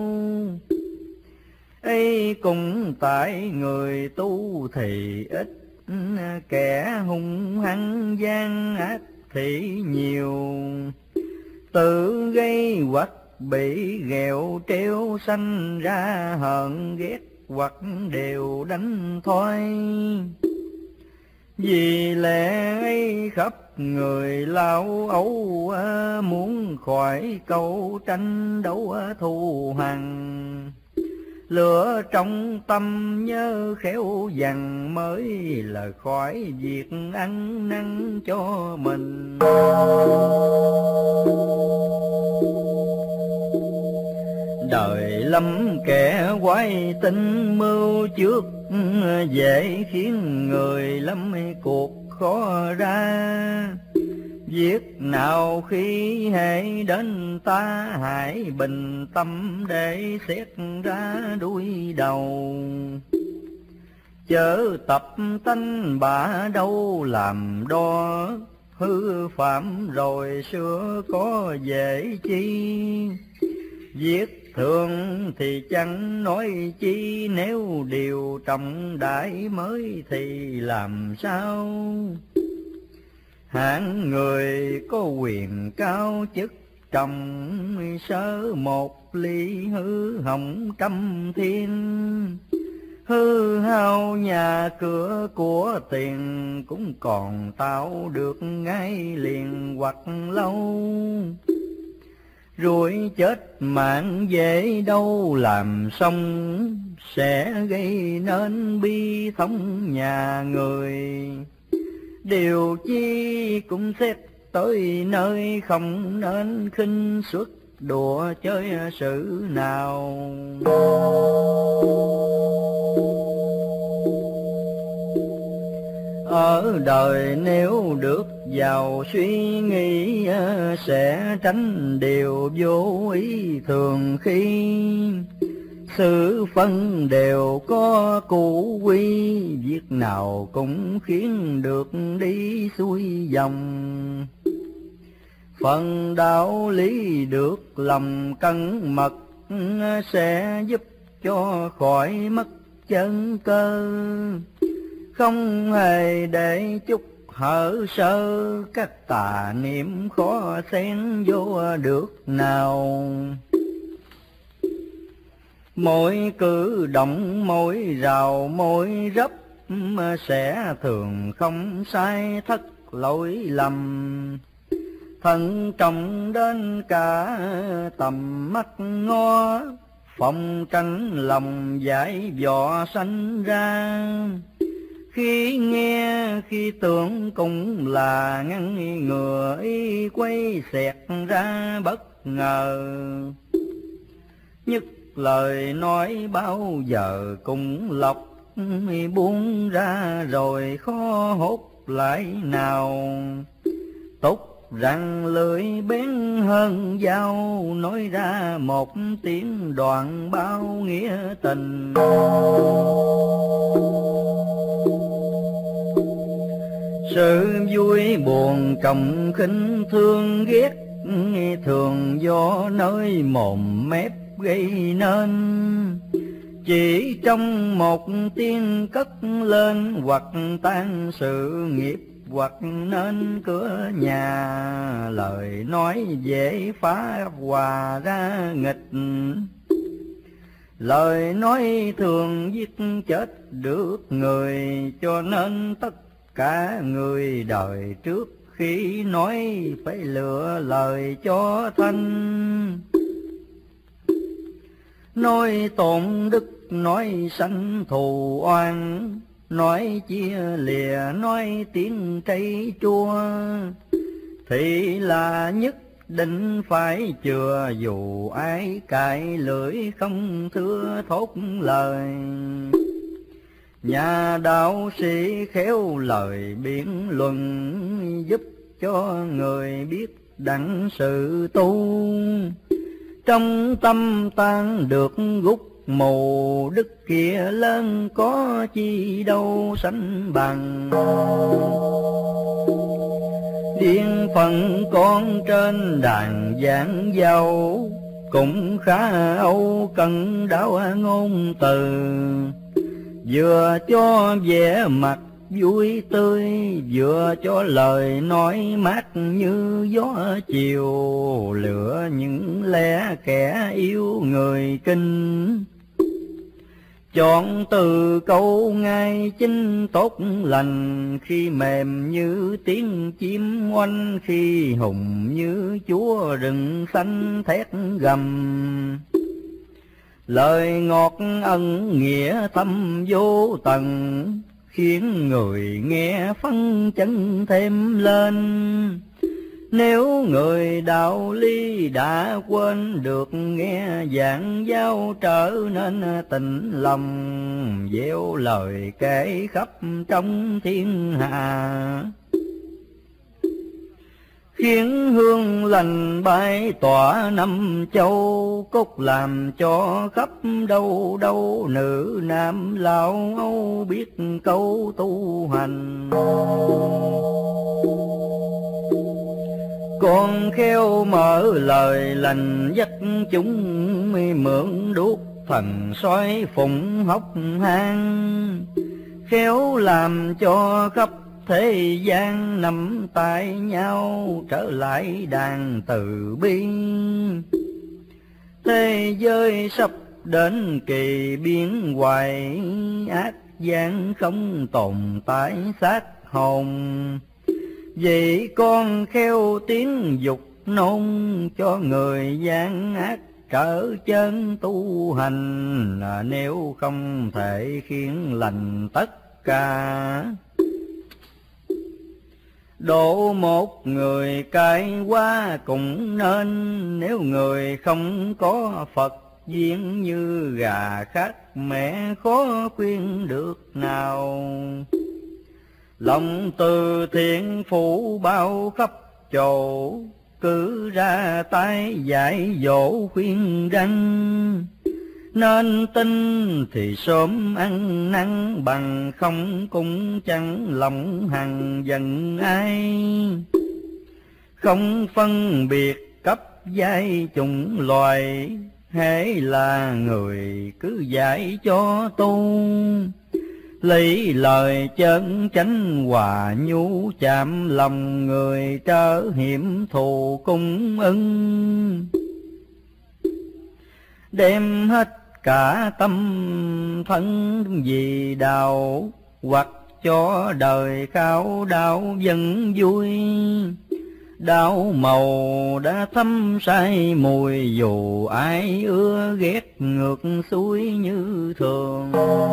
Ấy cũng tại người tu thì ít, kẻ hung hăng gian ác thì nhiều. Tự gây hoặc bị ghẹo treo, sanh ra hờn ghét hoặc đều đánh thoi. Vì lẽ ấy khắp người lao ấu, muốn khỏi câu tranh đấu thù hằn. Lửa trong tâm nhớ khéo dằn, mới là khỏi việc ăn năn cho mình. Đời lắm kẻ quái tinh mưu trước, dễ khiến người lắm cuộc khó ra. Việc nào khi hãy đến ta, hãy bình tâm để xét ra đuôi đầu. Chớ tập tánh bả đâu làm đo, hư phạm rồi sửa có dễ chi. Việc thường thì chẳng nói chi, nếu điều trọng đại mới thì làm sao. Hạng người có quyền cao chức trọng, sớ một ly hư hỏng trăm thiên. Hư hao nhà cửa của tiền, cũng còn tạo được ngay liền hoặc lâu. Rồi chết mạng dễ đâu làm xong, sẽ gây nên bi thống nhà người. Điều chi cũng xét tới nơi, không nên khinh suất đùa chơi sự nào. Ở đời nếu được giàu suy nghĩ, sẽ tránh điều vô ý thường khi. Sự phân đều có cụ quy, việc nào cũng khiến được đi xuôi dòng. Phần đạo lý được lòng cân mật, sẽ giúp cho khỏi mất chân cơ. Không hề để chút hở sơ, các tà niệm khó xen vô được nào. Mỗi cử động mỗi rào mỗi rấp, sẽ thường không sai thất lỗi lầm. Thận trọng đến cả tầm mắt ngó, phòng tránh lòng giải vò sanh ra. Khi nghe khi tưởng cũng là ngăn ngừa, ý quay xẹt ra bất ngờ. Nhất lời nói bao giờ cũng lọc, buông ra rồi khó hốt lại nào. Tốt rằng lưỡi bén hơn dao, nói ra một tiếng đoạn bao nghĩa tình. Sự vui buồn trọng khinh thương ghét, thường do nơi mồm mép gây nên. Chỉ trong một tiếng cất lên, hoặc tan sự nghiệp, hoặc nên cửa nhà. Lời nói dễ phá hòa ra nghịch, lời nói thường giết chết được người. Cho nên tất cả người đời trước khi nói phải lựa lời cho thanh. Nói tổn đức, nói sanh thù oan, nói chia lìa, nói tiếng cây chua, thì là nhất định phải chừa, dù ai cãi lưỡi không thưa thốt lời. Nhà đạo sĩ khéo lời biện luận, giúp cho người biết đặng sự tu. Trong tâm tan được gút mù, đức kia lớn có chi đâu sánh bằng. Điên phận con trên đàn giảng giao, cũng khá âu cần đáo ngôn từ. Vừa cho vẻ mặt vui tươi, vừa cho lời nói mát như gió chiều, lựa những lẽ kẻ yêu người kinh. Chọn từ câu ngay chính tốt lành, khi mềm như tiếng chim oanh, khi hùng như chúa rừng xanh thét gầm. Lời ngọt ân nghĩa thâm vô tận, khiến người nghe phấn chấn thêm lên. Nếu người đạo lý đã quên được nghe giảng giáo, trở nên tình lòng gieo lời kể khắp trong thiên hạ. Khiến hương lành bay tỏa năm châu, cốt làm cho khắp đâu đâu nữ nam lão âu biết câu tu hành. Con khéo mở lời lành dắt chúng, mượn đuốc thần soi phụng hốc hang. Khéo làm cho khắp thế gian nắm tay nhau, trở lại đàn từ bi. Thế giới sắp đến kỳ biến hoài, ác gian không tồn tại xác hồn. Vậy con khéo tiếng dục nôn, cho người gian ác trở chân tu hành. Nếu không thể khiến lành tất cả, độ một người cai qua cũng nên. Nếu người không có Phật duyên, như gà khác mẹ khó khuyên được nào. Lòng từ thiện phủ bao khắp chỗ, cứ ra tay dạy dỗ khuyên răn. Nên tin thì sớm ăn năn, bằng không cũng chẳng lòng hằng giận ai. Không phân biệt cấp giai chủng loài, hễ là người cứ dạy cho tu. Lấy lời chân chánh hòa nhu, chạm lòng người trở hiểm thù cung ưng. Đem hết cả tâm thân vì đạo, hoặc cho đời khao đạo vẫn vui. Đạo màu đã thấm say mùi, dù ai ưa ghét ngược xuôi như thường.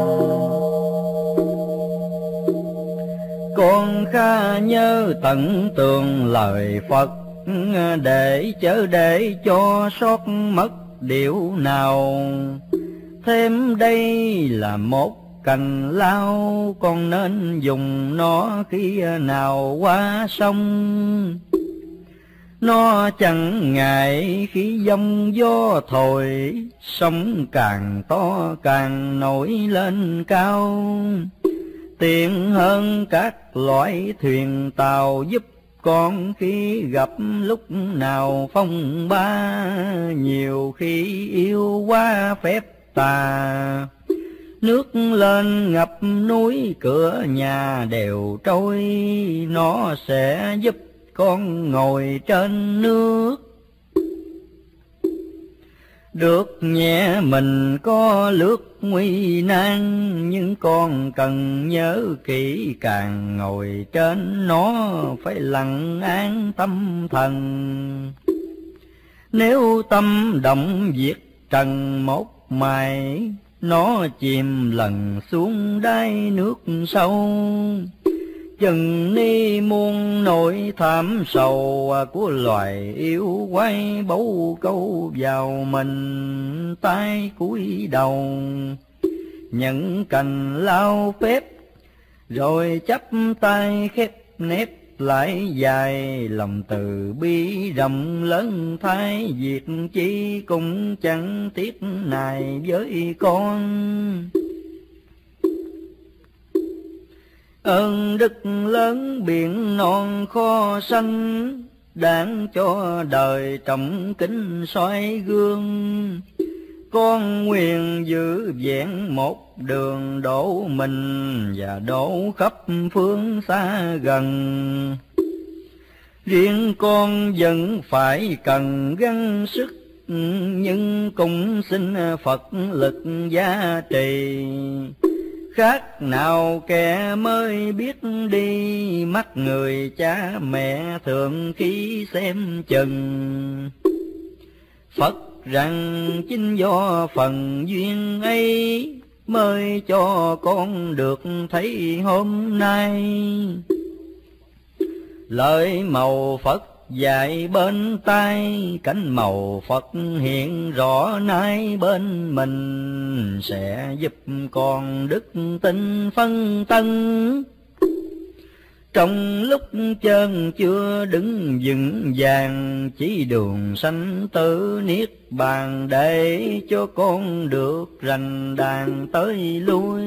Con khá nhớ tận tường lời Phật, để chớ để cho sót mất điều nào. Thêm đây là một cành lao, con nên dùng nó khi nào qua sông. Nó chẳng ngại khi giông gió thổi, sóng càng to càng nổi lên cao. Tiện hơn các loại thuyền tàu, giúp con khi gặp lúc nào phong ba. Nhiều khi yêu quá phép tà, nước lên ngập núi cửa nhà đều trôi. Nó sẽ giúp con ngồi trên nước. Được nhẹ mình có lướt nguy nan, nhưng con cần nhớ kỹ càng, ngồi trên nó phải lặng an tâm thần. Nếu tâm động việc trần một mài, nó chìm lần xuống đáy nước sâu. Chừng ni muôn nỗi thảm sầu của loài yêu quái, bấu câu vào mình tay cúi đầu. Nhận cành lao phép rồi chắp tay khép nép lại dài, lòng từ bi rộng lớn thay việc chi cũng chẳng tiếc này với con. Ơn đức lớn biển non kho xanh, đáng cho đời trọng kính soi gương. Con nguyện giữ vẹn một đường đổ mình, và đổ khắp phương xa gần. Riêng con vẫn phải cần gắng sức, nhưng cũng xin Phật lực gia trì. Khác nào kẻ mới biết đi, mắt người cha mẹ thường khi xem chừng. Phật rằng chính do phần duyên ấy, mới cho con được thấy hôm nay. Lời màu Phật dạy bên tai, cánh màu Phật hiện rõ nay bên mình, sẽ giúp con đức tin phân tân. Trong lúc chân chưa đứng vững vàng, chỉ đường sanh tử niết bàn, để cho con được rành đàn tới lui.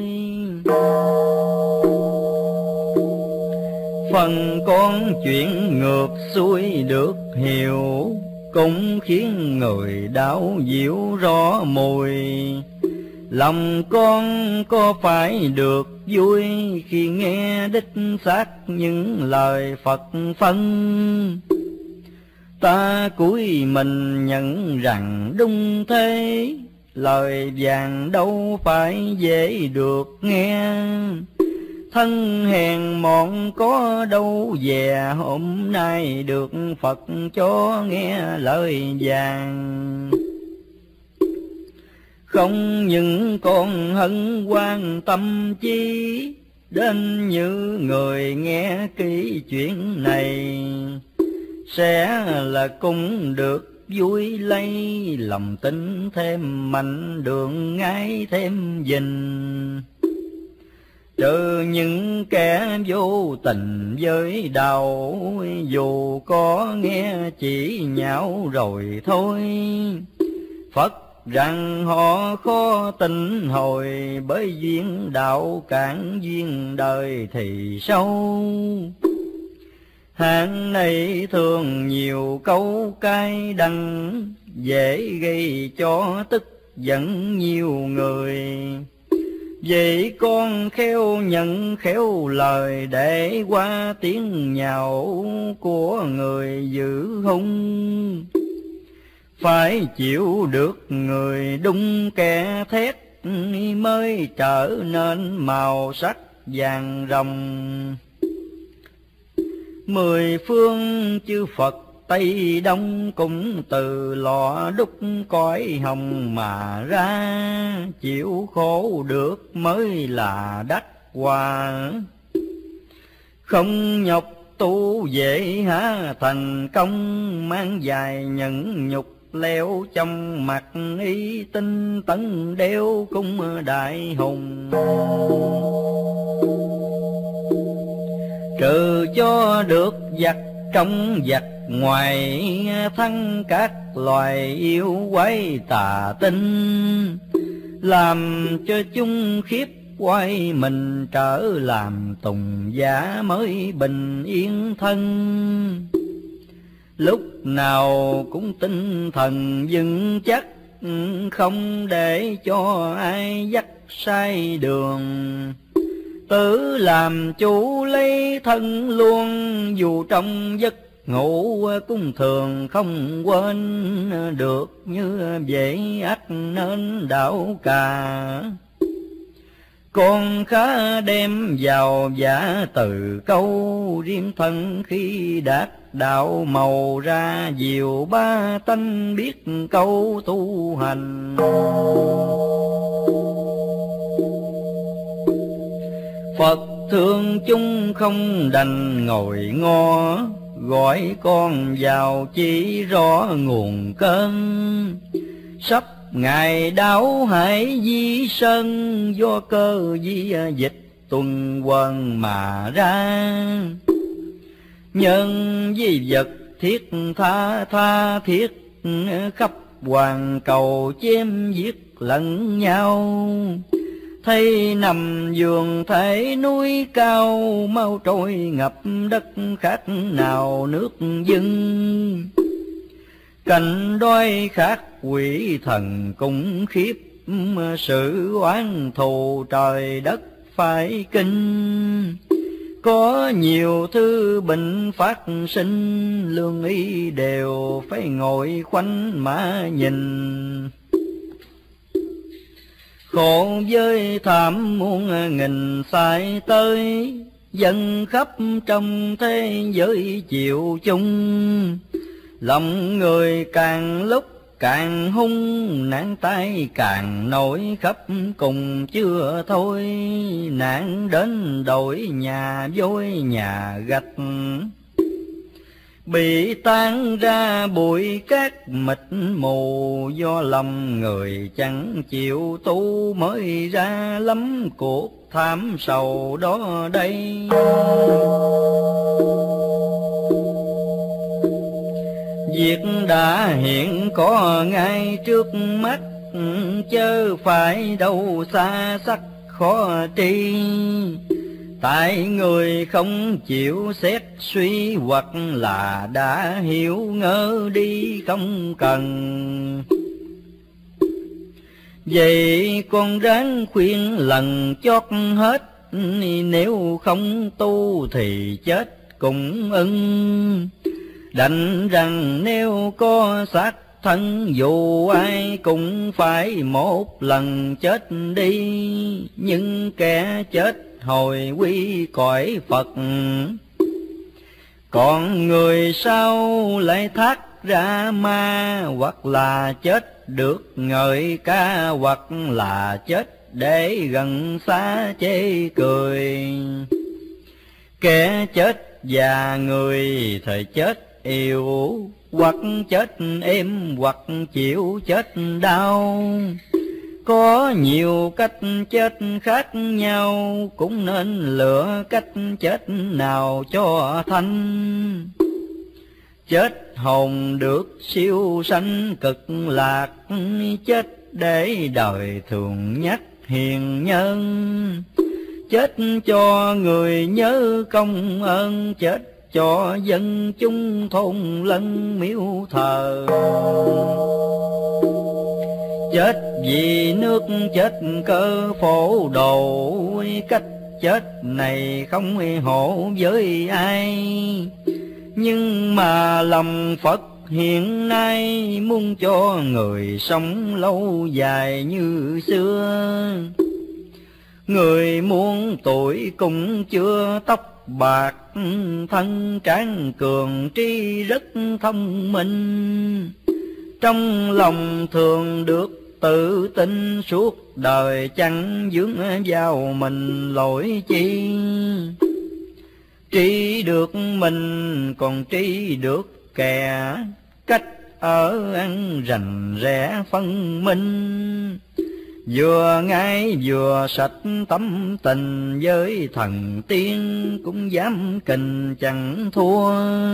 Phần con chuyện ngược xuôi được hiểu, cũng khiến người đau diệu rõ mùi. Lòng con có phải được vui, khi nghe đích xác những lời Phật phân. Ta cúi mình nhận rằng đúng thế, lời vàng đâu phải dễ được nghe. Thân hèn mọn có đâu về, hôm nay được Phật cho nghe lời vàng. Không những con hân hoan tâm chi, đến như người nghe kỹ chuyện này, sẽ là cũng được vui lây. Lòng tin thêm mạnh, đường ngay thêm dình. Trừ những kẻ vô tình với đạo, dù có nghe chỉ nhạo rồi thôi. Phật rằng họ khó tin hồi, bởi duyên đạo cản duyên đời thì sâu. Hạng này thường nhiều câu cay đắng, dễ gây cho tức giận nhiều người. Vậy con khéo nhận khéo lời, để qua tiếng nhạo của người dữ hung. Phải chịu được người đúng kẻ thét, mới trở nên màu sắc vàng rồng. Mười phương chư Phật Tây Đông, cũng từ lò đúc cõi hồng mà ra. Chịu khổ được mới là đắc hòa, không nhọc tu dễ há thành công. Mang dài nhẫn nhục leo trong mặt, ý tinh tấn đeo cung đại hùng. Trừ cho được giặc trong giặc ngoài, thân các loài yêu quái tà tinh. Làm cho chúng khiếp quay mình, trở làm tùng giả mới bình yên thân. Lúc nào cũng tinh thần vững chắc, không để cho ai dắt sai đường. Tự làm chủ lấy thân luôn, dù trong giấc ngủ cũng thường không quên được, như vậy ắt nên đạo cà. Con khá đem vào giả từ câu, riêng thân khi đạt đạo màu ra diệu ba tánh, biết câu tu hành. Phật thương chúng không đành ngồi ngo, gọi con vào chỉ rõ nguồn cơn. Sắp ngày đáo hải di sơn, do cơ di dịch tuần quần mà ra. Nhân di vật thiết tha thiết, khắp hoàn cầu chém giết lẫn nhau. Thấy nằm giường thể núi cao, mau trôi ngập đất khác nào nước dưng. Cảnh đói khát quỷ thần cũng khiếp, sự oán thù trời đất phải kinh. Có nhiều thứ bệnh phát sinh, lương y đều phải ngồi khoanh mà nhìn. Khổ với thảm muôn nghìn sai tới, dân khắp trong thế giới chịu chung. Lòng người càng lúc càng hung, nạn tai càng nổi khắp cùng chưa thôi. Nạn đến đổi nhà vôi nhà gạch, bị tan ra bụi cát mịt mù. Do lòng người chẳng chịu tu, mới ra lắm cuộc thảm sầu đó đây. Việc đã hiện có ngay trước mắt, chớ phải đâu xa sắc khó tri. Tại người không chịu xét suy, hoặc là đã hiểu ngơ đi không cần. Vậy con ráng khuyên lần chót hết, nếu không tu thì chết cũng ưng. Đành rằng nếu có xác thân, dù ai cũng phải một lần chết đi. Nhưng kẻ chết hồi quy cõi Phật, còn người sau lại thác ra ma. Hoặc là chết được ngợi ca, hoặc là chết để gần xa chê cười. Kẻ chết già người thời chết yêu, hoặc chết êm hoặc chịu chết đau. Có nhiều cách chết khác nhau, cũng nên lựa cách chết nào cho thanh. Chết hồn được siêu sanh cực lạc, chết để đời thường nhắc hiền nhân. Chết cho người nhớ công ơn, chết cho dân chúng thôn lân miếu thờ. Chết vì nước, chết cơ phổ độ, cách chết này không hộ với ai. Nhưng mà lòng Phật hiện nay, muốn cho người sống lâu dài như xưa. Người muôn tuổi cũng chưa tóc bạc, thân tráng cường trí rất thông minh. Trong lòng thường được tự tin, suốt đời chẳng vướng vào mình lỗi chi. Trí được mình còn trí được kẻ, cách ở ăn rành rẽ phân minh. Vừa ngay vừa sạch tâm tình, với thần tiên cũng dám kình chẳng thua.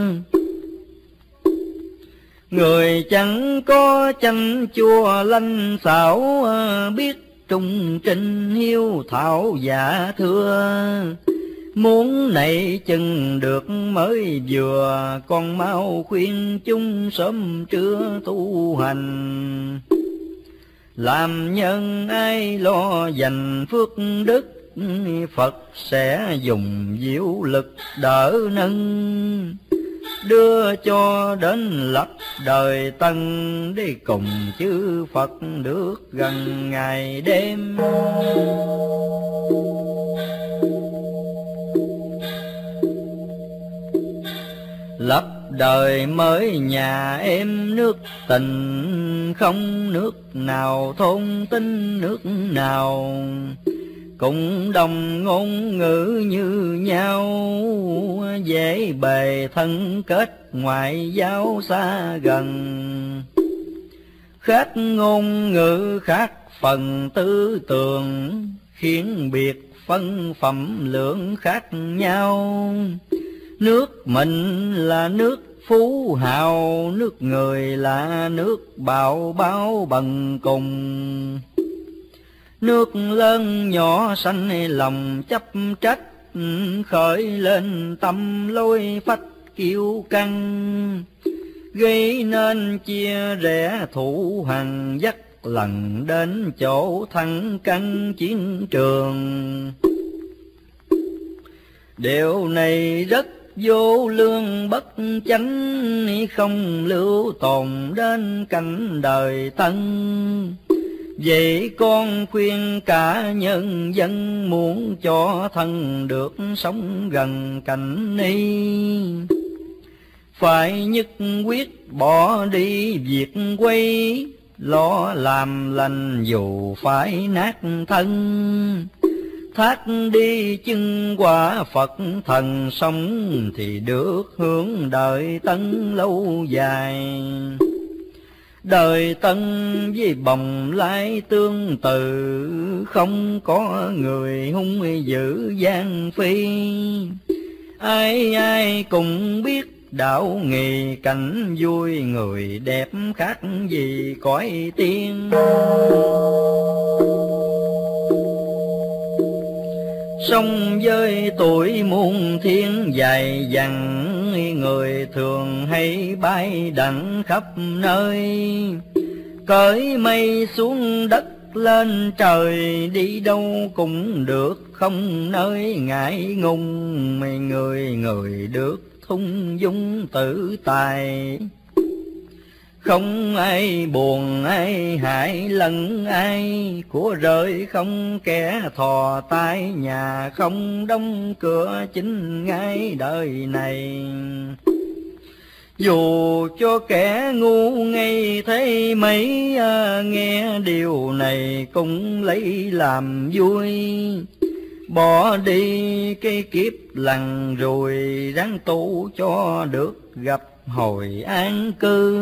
Người chẳng có chanh chua lanh xảo, biết trung trinh hiếu thảo giả thưa. Muốn nảy chừng được mới vừa, con mau khuyên chúng sớm trưa tu hành. Làm nhân ai lo dành phước đức, Phật sẽ dùng diệu lực đỡ nâng. đưa cho đến lập đời tân, đi cùng chư Phật được gần ngày đêm. Lập đời mới nhà em nước tình, không nước nào thôn tính nước nào, cũng đồng ngôn ngữ như nhau, dễ bề thân kết ngoại giao xa gần. Khác ngôn ngữ khác phần tư tưởng, khiến biệt phân phẩm lượng khác nhau. Nước mình là nước phú hào, nước người là nước bạo báo bần cùng. Nước lớn nhỏ sanh lòng chấp trách, khởi lên tâm lối phách kiêu căng, gây nên chia rẽ thủ hằn, dắt lần đến chỗ thắng căng chiến trường. Điều này rất vô lương bất chánh, không lưu tồn đến cảnh đời tân. Vậy con khuyên cả nhân dân, muốn cho thân được sống gần cảnh ni, phải nhất quyết bỏ đi việc quay, lo làm lành dù phải nát thân. Thác đi chân quả Phật thần, sống thì được hưởng đời tân lâu dài. Đời tân với bồng lai tương tự, không có người hung dữ gian phi. Ai ai cũng biết đạo nghề cảnh vui, người đẹp khác gì cõi tiên. Sống với tuổi muôn thiên dài dằng, người thường hay bay đặng khắp nơi. Cởi mây xuống đất lên trời, đi đâu cũng được không nơi ngại ngùng. Người người được thung dung tự tài, không ai buồn ai hại lẫn ai. Của rơi không kẻ thò tay, nhà không đóng cửa chính ngay đời này. Dù cho kẻ ngu ngây thấy mấy, nghe điều này cũng lấy làm vui. Bỏ đi cái kiếp lằng rồi, ráng tu cho được gặp hồi an cư.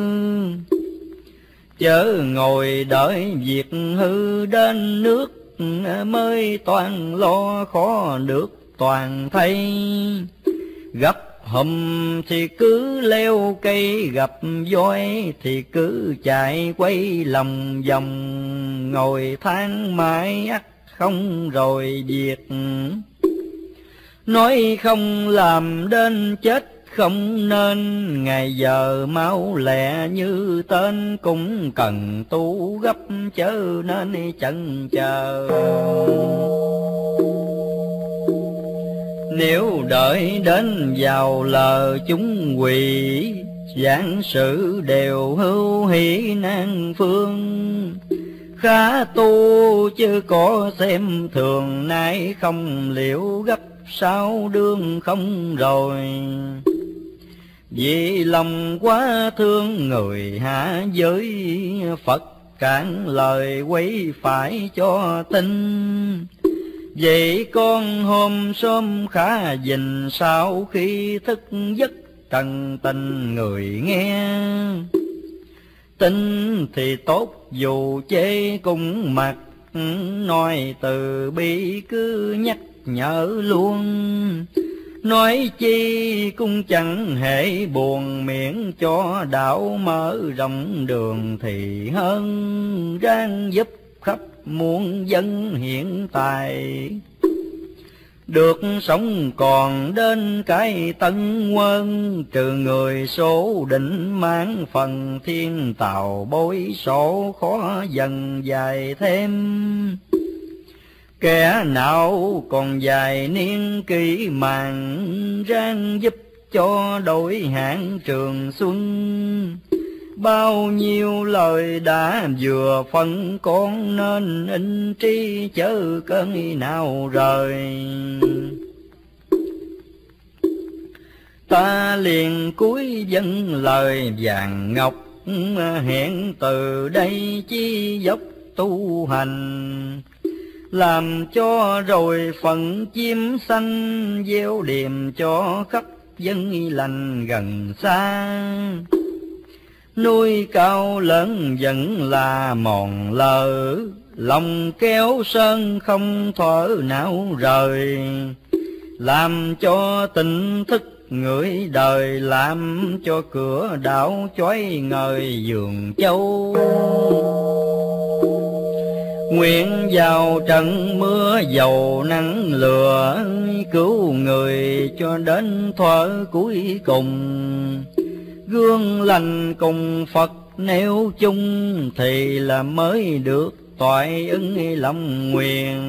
Chớ ngồi đợi việc hư đến nước, mới toàn lo khó được toàn thay. Gặp hùm thì cứ leo cây, gặp voi thì cứ chạy quay lòng vòng. Ngồi than mãi ắt không rồi việc, nói không làm đến chết không nên. Ngày giờ máu lẹ như tên, cũng cần tu gấp chớ nên chần chờ. Nếu đợi đến vào lờ chúng quỷ, giảng sự đều hữu hỷ nan phương. Khá tu chứ có xem thường, nay không liệu gấp sao đương không rồi. Vì lòng quá thương người hạ giới, Phật cản lời quấy phải cho tin. Vậy con hôm sớm khá dình, sau khi thức giấc trần tình người nghe. Tin thì tốt dù chê cũng mặc, nói từ bi cứ nhắc nhở luôn. Nói chi cũng chẳng hề buồn, miệng cho đạo mở rộng đường thì hơn. Ráng giúp khắp muôn dân hiện tại, được sống còn đến cái tân quân. Trừ người số định mang phần, thiên tào bối số khó dần dài thêm. Kẻ nào còn dài niên kỷ màng, ráng giúp cho đổi hạng trường xuân. Bao nhiêu lời đã vừa phân con, nên in tri chớ cơn nào rời. Ta liền cúi dâng lời vàng ngọc, hẹn từ đây chi dốc tu hành. Làm cho rồi phận chim xanh, gieo điềm cho khắp dân lành gần xa. Nuôi cao lớn vẫn là mòn lờ, lòng kéo sơn không thở não rời. Làm cho tỉnh thức người đời, làm cho cửa đảo chói ngời vườn châu. Nguyện vào trận mưa dầu nắng lửa, cứu người cho đến thuở cuối cùng. Gương lành cùng Phật nếu chung, thì là mới được toại ứng lòng nguyện.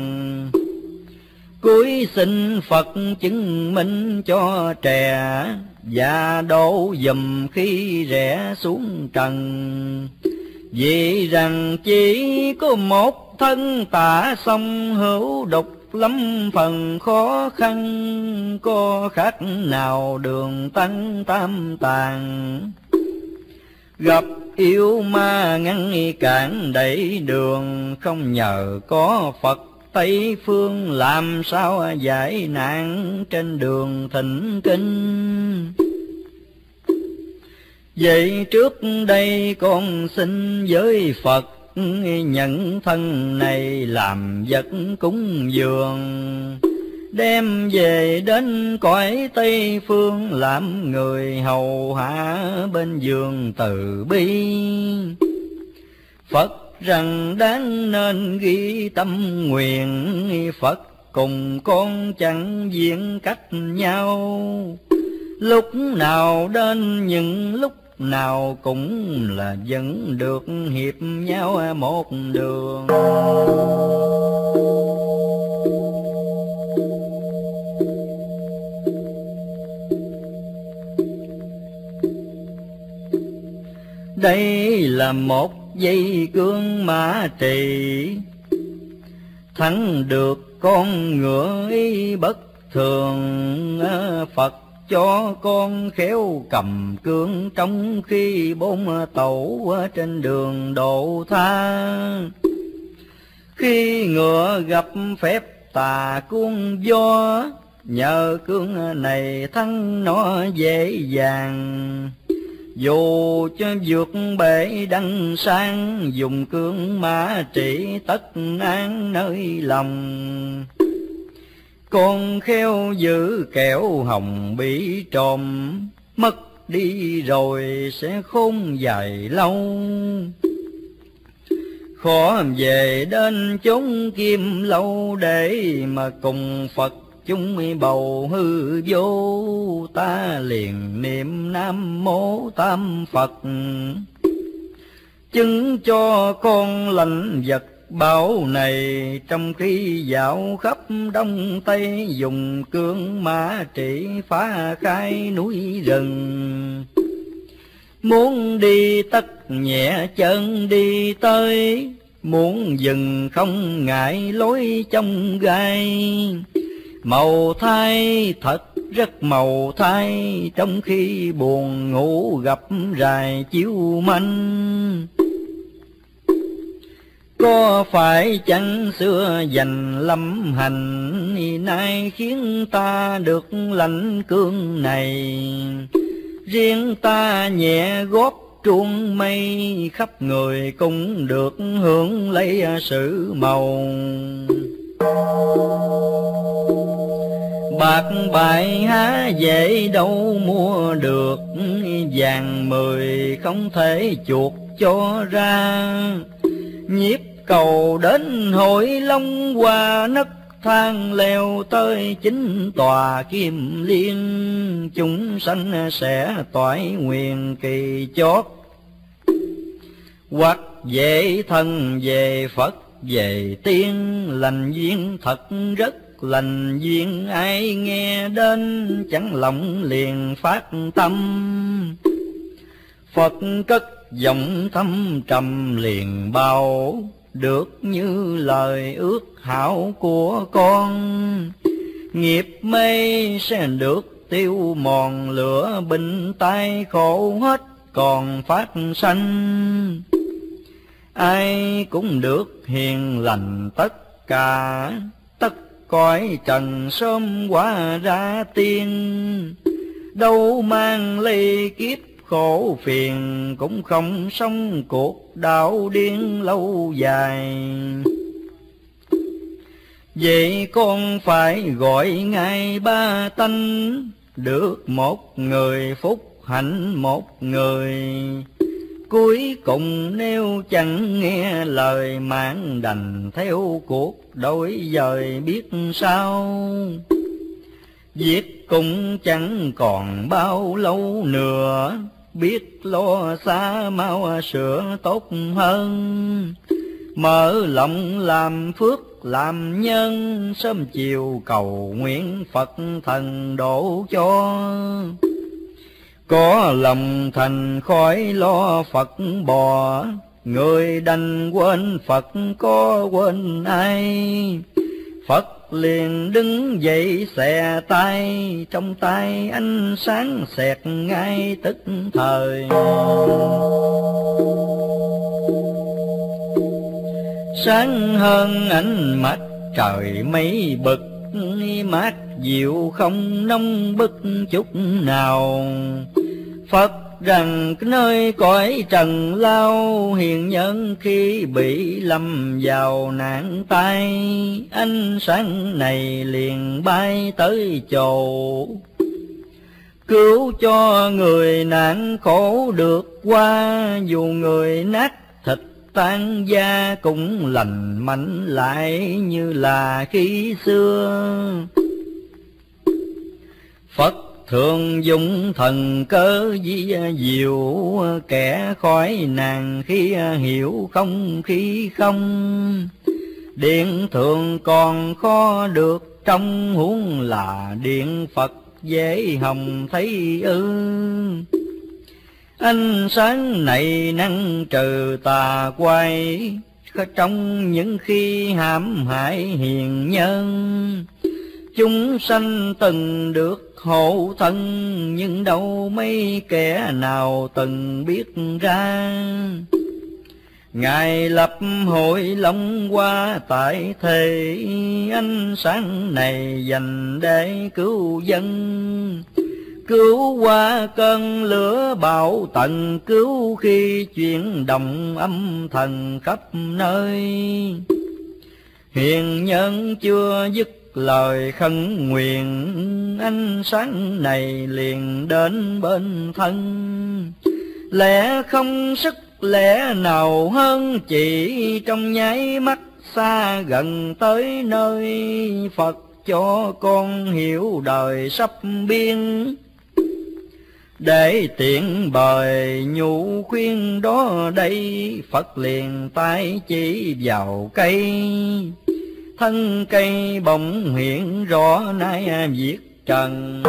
Cuối xin Phật chứng minh cho trẻ, và độ dùm khi rẽ xuống trần. Vì rằng chỉ có một thân tả sông, hữu đục lắm phần khó khăn. Có khác nào đường tăng tam tàng, gặp yêu ma ngăn cản đẩy đường. Không nhờ có Phật Tây phương, làm sao giải nạn trên đường thỉnh kinh. Vậy trước đây con xin với Phật, nhận thân này làm vật cúng dường. Đem về đến cõi Tây phương, làm người hầu hạ bên giường từ bi. Phật rằng đáng nên ghi tâm nguyện, Phật cùng con chẳng diện cách nhau. Lúc nào đến những lúc nào cũng là vẫn được hiệp nhau một đường. Đây là một dây cương mã trì, thắng được con ngựa ý bất thường. Phật cho con khéo cầm cương, trong khi bốn tẩu trên đường độ tha. Khi ngựa gặp phép tà cuốn gió, nhờ cương này thắng nó dễ dàng. Dù cho vượt bể đăng sang, dùng cương mã trị tất an nơi lòng. Con khéo giữ kẻo hồng bị trộm, mất đi rồi sẽ khốn dài lâu. Khó về đến chốn kim lâu, để mà cùng Phật chúng bầu hư vô. Ta liền niệm Nam Mô Tam Phật, chứng cho con lãnh vật bảo này. Trong khi dạo khắp Đông Tây, dùng cương mã trị phá khai núi rừng. Muốn đi tất nhẹ chân đi tới, muốn dừng không ngại lối trong gai. Màu thai thật rất màu thai, trong khi buồn ngủ gặp rài chiếu manh. Có phải chăng xưa dành lâm hành, nay khiến ta được lãnh cương này. Riêng ta nhẹ góp truông mây, khắp người cũng được hưởng lấy sự màu. Bạc bại há dễ đâu mua được, vàng 10 không thể chuộc cho ra. Nhiếp cầu đến hội Long Hoa, nấc thang leo tới 9 tòa kim liên. Chúng sanh sẽ toại nguyện kỳ chót, hoặc về thân về Phật về tiên. Lành duyên thật rất lành duyên ai nghe đến, chẳng lòng liền phát tâm. Phật cất giọng thâm trầm liền bảo, được như lời ước hảo của con. Nghiệp mê sẽ được tiêu mòn, lửa bệnh tai khổ hết còn phát sanh. Ai cũng được hiền lành tất cả, tất cõi trần sớm hóa ra tiên. Đâu mang ly kiếp khổ phiền, cũng không sống cuộc đạo điên lâu dài. Vậy con phải gọi ngài ba tánh, được một người phúc hạnh một người. Cuối cùng nếu chẳng nghe lời, mạng đành theo cuộc đổi dời biết sao. Việc cũng chẳng còn bao lâu nữa, biết lo xa mau sửa tốt hơn. Mở lòng làm phước làm nhân, sớm chiều cầu nguyện Phật thần độ cho. Có lòng thành khỏi lo Phật bò, người đành quên Phật có quên ai. Phật liền đứng dậy xè tay, trong tay ánh sáng xẹt ngay tức thời. Sáng hơn ánh mặt trời mây bực, mát dịu không nóng bức chút nào. Phật rằng nơi cõi trần lao, hiền nhân khi bị lâm vào nạn tai. Ánh sáng này liền bay tới chỗ, cứu cho người nạn khổ được qua. Dù người nát thịt tan da, cũng lành mạnh lại như là khi xưa. Phật thường dùng thần cơ di diệu, kẻ khỏi nàng khi hiểu không khi không. Điện thường còn khó được trong, huống là điện Phật dễ hồng thấy ư. Ánh sáng này năng trừ tà quay, trong những khi hãm hại hiền nhân. Chúng sanh từng được hộ thân, nhưng đâu mấy kẻ nào từng biết ra. Ngài lập hội long qua tại thế, ánh sáng này dành để cứu dân. Cứu qua cơn lửa bão tận, cứu khi chuyển động âm thần khắp nơi. Hiền nhân chưa dứt lời khấn nguyện, ánh sáng này liền đến bên thân. Lẽ không sức lẽ nào hơn, chỉ trong nháy mắt xa gần tới nơi. Phật cho con hiểu đời sắp biên, để tiện bời nhu khuyên đó đây. Phật liền tay chỉ vào cây, thân cây bỗng hiện rõ nay viết trần.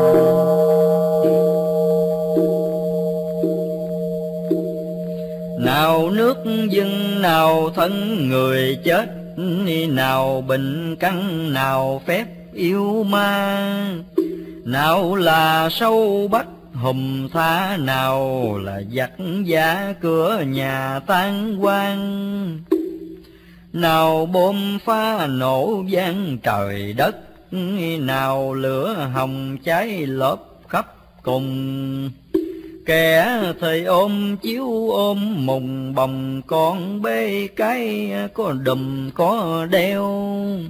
Nào nước dưng nào thân người chết, nào bệnh căn nào phép yêu ma. Nào là sâu bắt hùm tha, nào là giặc giả cửa nhà tan hoang. Nào bom phá nổ vang trời đất, nào lửa hồng cháy lốp khắp cùng. Kẻ thời ôm chiếu ôm mùng bồng, con bê cái có đùm có đeo.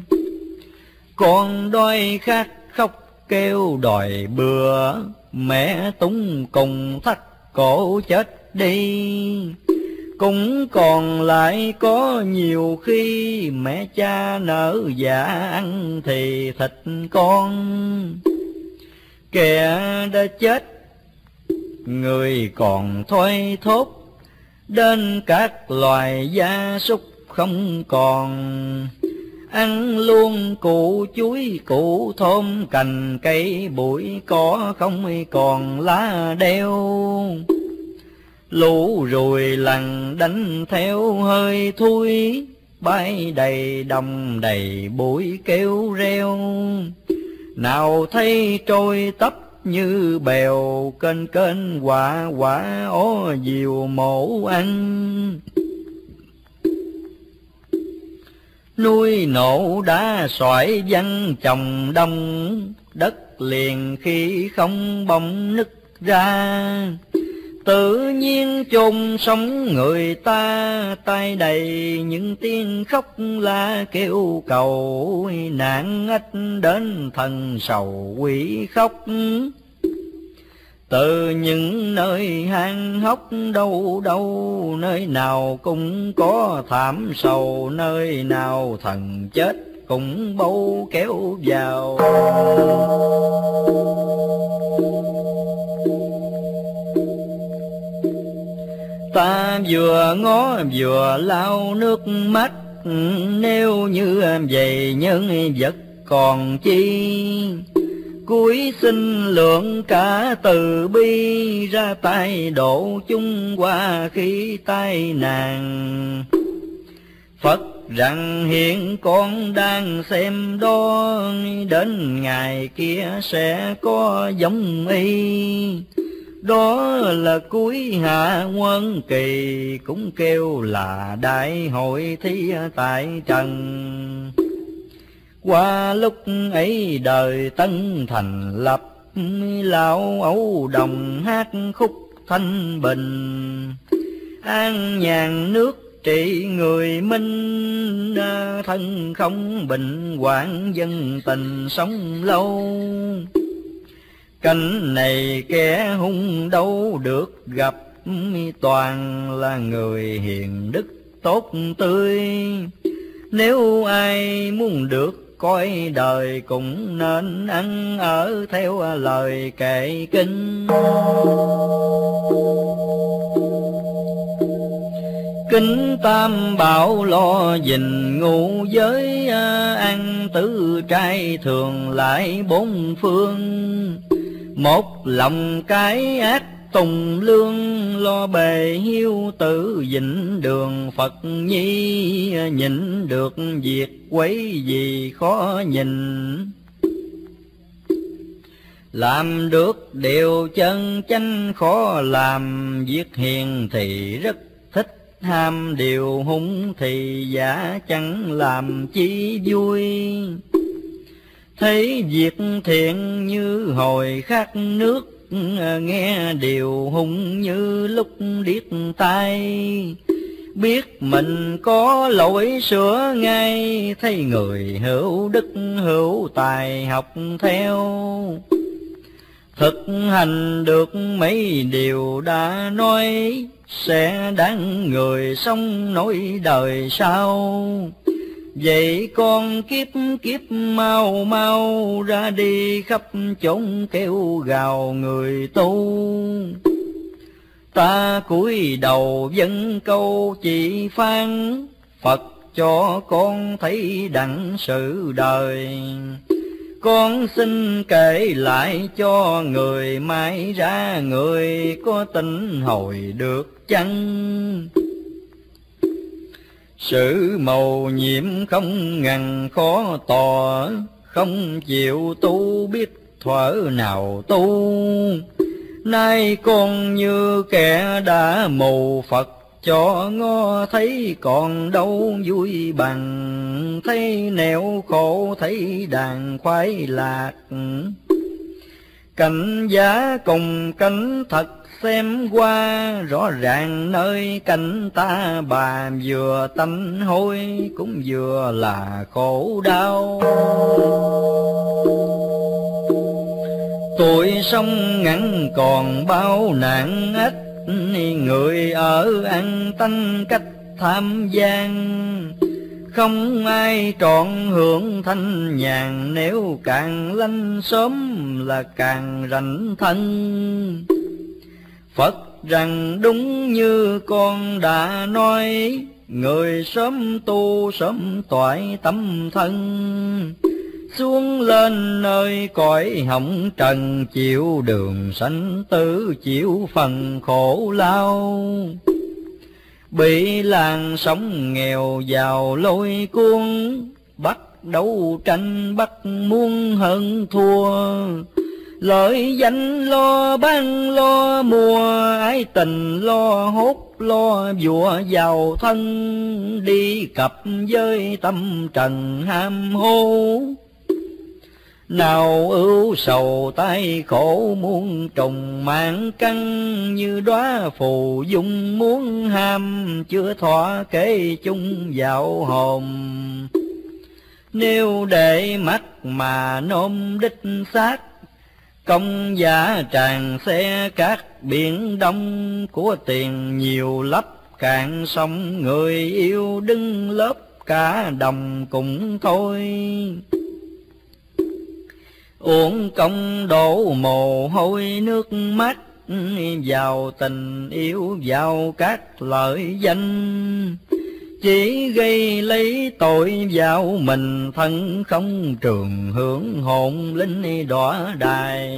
Con đói khát khóc kêu đòi bữa, mẹ túng cùng thắt cổ chết đi. Cũng còn lại có nhiều khi, mẹ cha nỡ dạ ăn thì thịt con. Kẻ đã chết người còn thoi thóp, đến các loài gia súc không còn. ăn luôn củ chuối củ thơm, cành cây bụi cỏ không còn lá đeo. Lũ ruồi lằn đánh theo hơi thui, bay đầy đồng đầy bụi kêu reo. Nào thấy trôi tấp như bèo, kênh kênh quả quả ó diều mổ ăn. Núi nổ đá xoải văng chồng đông, đất liền khi không bỗng nứt ra. Tự nhiên chôn sống người ta, tay đầy những tiếng khóc la kêu cầu. Nạn ách đến thần sầu quỷ khóc, từ những nơi hang hốc đâu đâu. Nơi nào cũng có thảm sầu, nơi nào thần chết cũng bâu kéo vào. Ta vừa ngó vừa lau nước mắt, nếu như vậy nhân vật còn chi. Cuối xin lượng cả từ bi, ra tay độ chung qua khi tai nạn. Phật rằng hiện con đang xem đó, đến ngày kia sẽ có giống y. Đó là cuối hạ quân kỳ, cũng kêu là đại hội thi tại trần. Qua lúc ấy đời Tân thành lập, lão Âu Đồng hát khúc thanh bình. An nhàn nước trị người minh, thân không bệnh hoạn dân tình sống lâu. Cảnh này kẻ hung đâu được gặp, toàn là người hiền đức tốt tươi. Nếu ai muốn được coi đời, cũng nên ăn ở theo lời kệ kinh. Kính tam bảo lo gìn ngũ giới, ăn tứ trai thường lại bốn phương. Một lòng cái ác tùng lương, lo bề hiếu tử dịnh đường Phật nhi. Nhịn được việc quấy gì khó nhìn, làm được điều chân chánh khó làm. Việc hiền thì rất thích, ham điều hung thì giả chẳng làm chi vui. Thấy việc thiện như hồi khát nước, nghe điều hung như lúc điếc tai. Biết mình có lỗi sửa ngay, thấy người hữu đức hữu tài học theo. Thực hành được mấy điều đã nói, sẽ đáng người sống nối đời sau. Vậy con kiếp kiếp mau mau ra đi khắp chốn kêu gào người tu. Ta cúi đầu dâng câu chỉ phán, Phật cho con thấy đặng sự đời. Con xin kể lại cho người mai ra, người có tin hồi được chăng? Sự mầu nhiệm không ngần khó tỏ, không chịu tu biết thuở nào tu. Nay con như kẻ đã mù, Phật cho ngó thấy còn đâu vui bằng. Thấy nẻo khổ thấy đàn khoái lạc, cảnh giá cùng cảnh thật xem qua. Rõ ràng nơi cảnh ta bà, vừa tanh hôi cũng vừa là khổ đau. Tuổi sống ngắn còn bao nạn ách, người ở ăn tanh cách tham gian. Không ai trọn hưởng thanh nhàn, nếu càng lanh sớm là càng rảnh thân. Phật rằng đúng như con đã nói, người sớm tu sớm toại tâm thân, xuống lên nơi cõi hồng trần, chịu đường sanh tử, chịu phần khổ lao. Bị làn sóng nghèo giàu lôi cuốn, bắt đấu tranh bắt muốn hơn thua, lợi danh lo bán lo mua, ái tình lo hốt lo vua giàu thân, đi cặp với tâm trần ham hố. Nào ưu sầu tai khổ muôn trùng mạng căn, như đóa phù dung muốn ham, chưa thỏa kế chung dạo hồn. Nếu để mắt mà nôm đích xác, công giá tràn xe các biển đông, của tiền nhiều lấp cạn sông, người yêu đứng lớp cả đồng cũng thôi. Uổng công đổ mồ hôi nước mắt, vào tình yêu vào các lợi danh, chỉ gây lấy tội vào mình, thân không trường hưởng hồn linh đọa đài.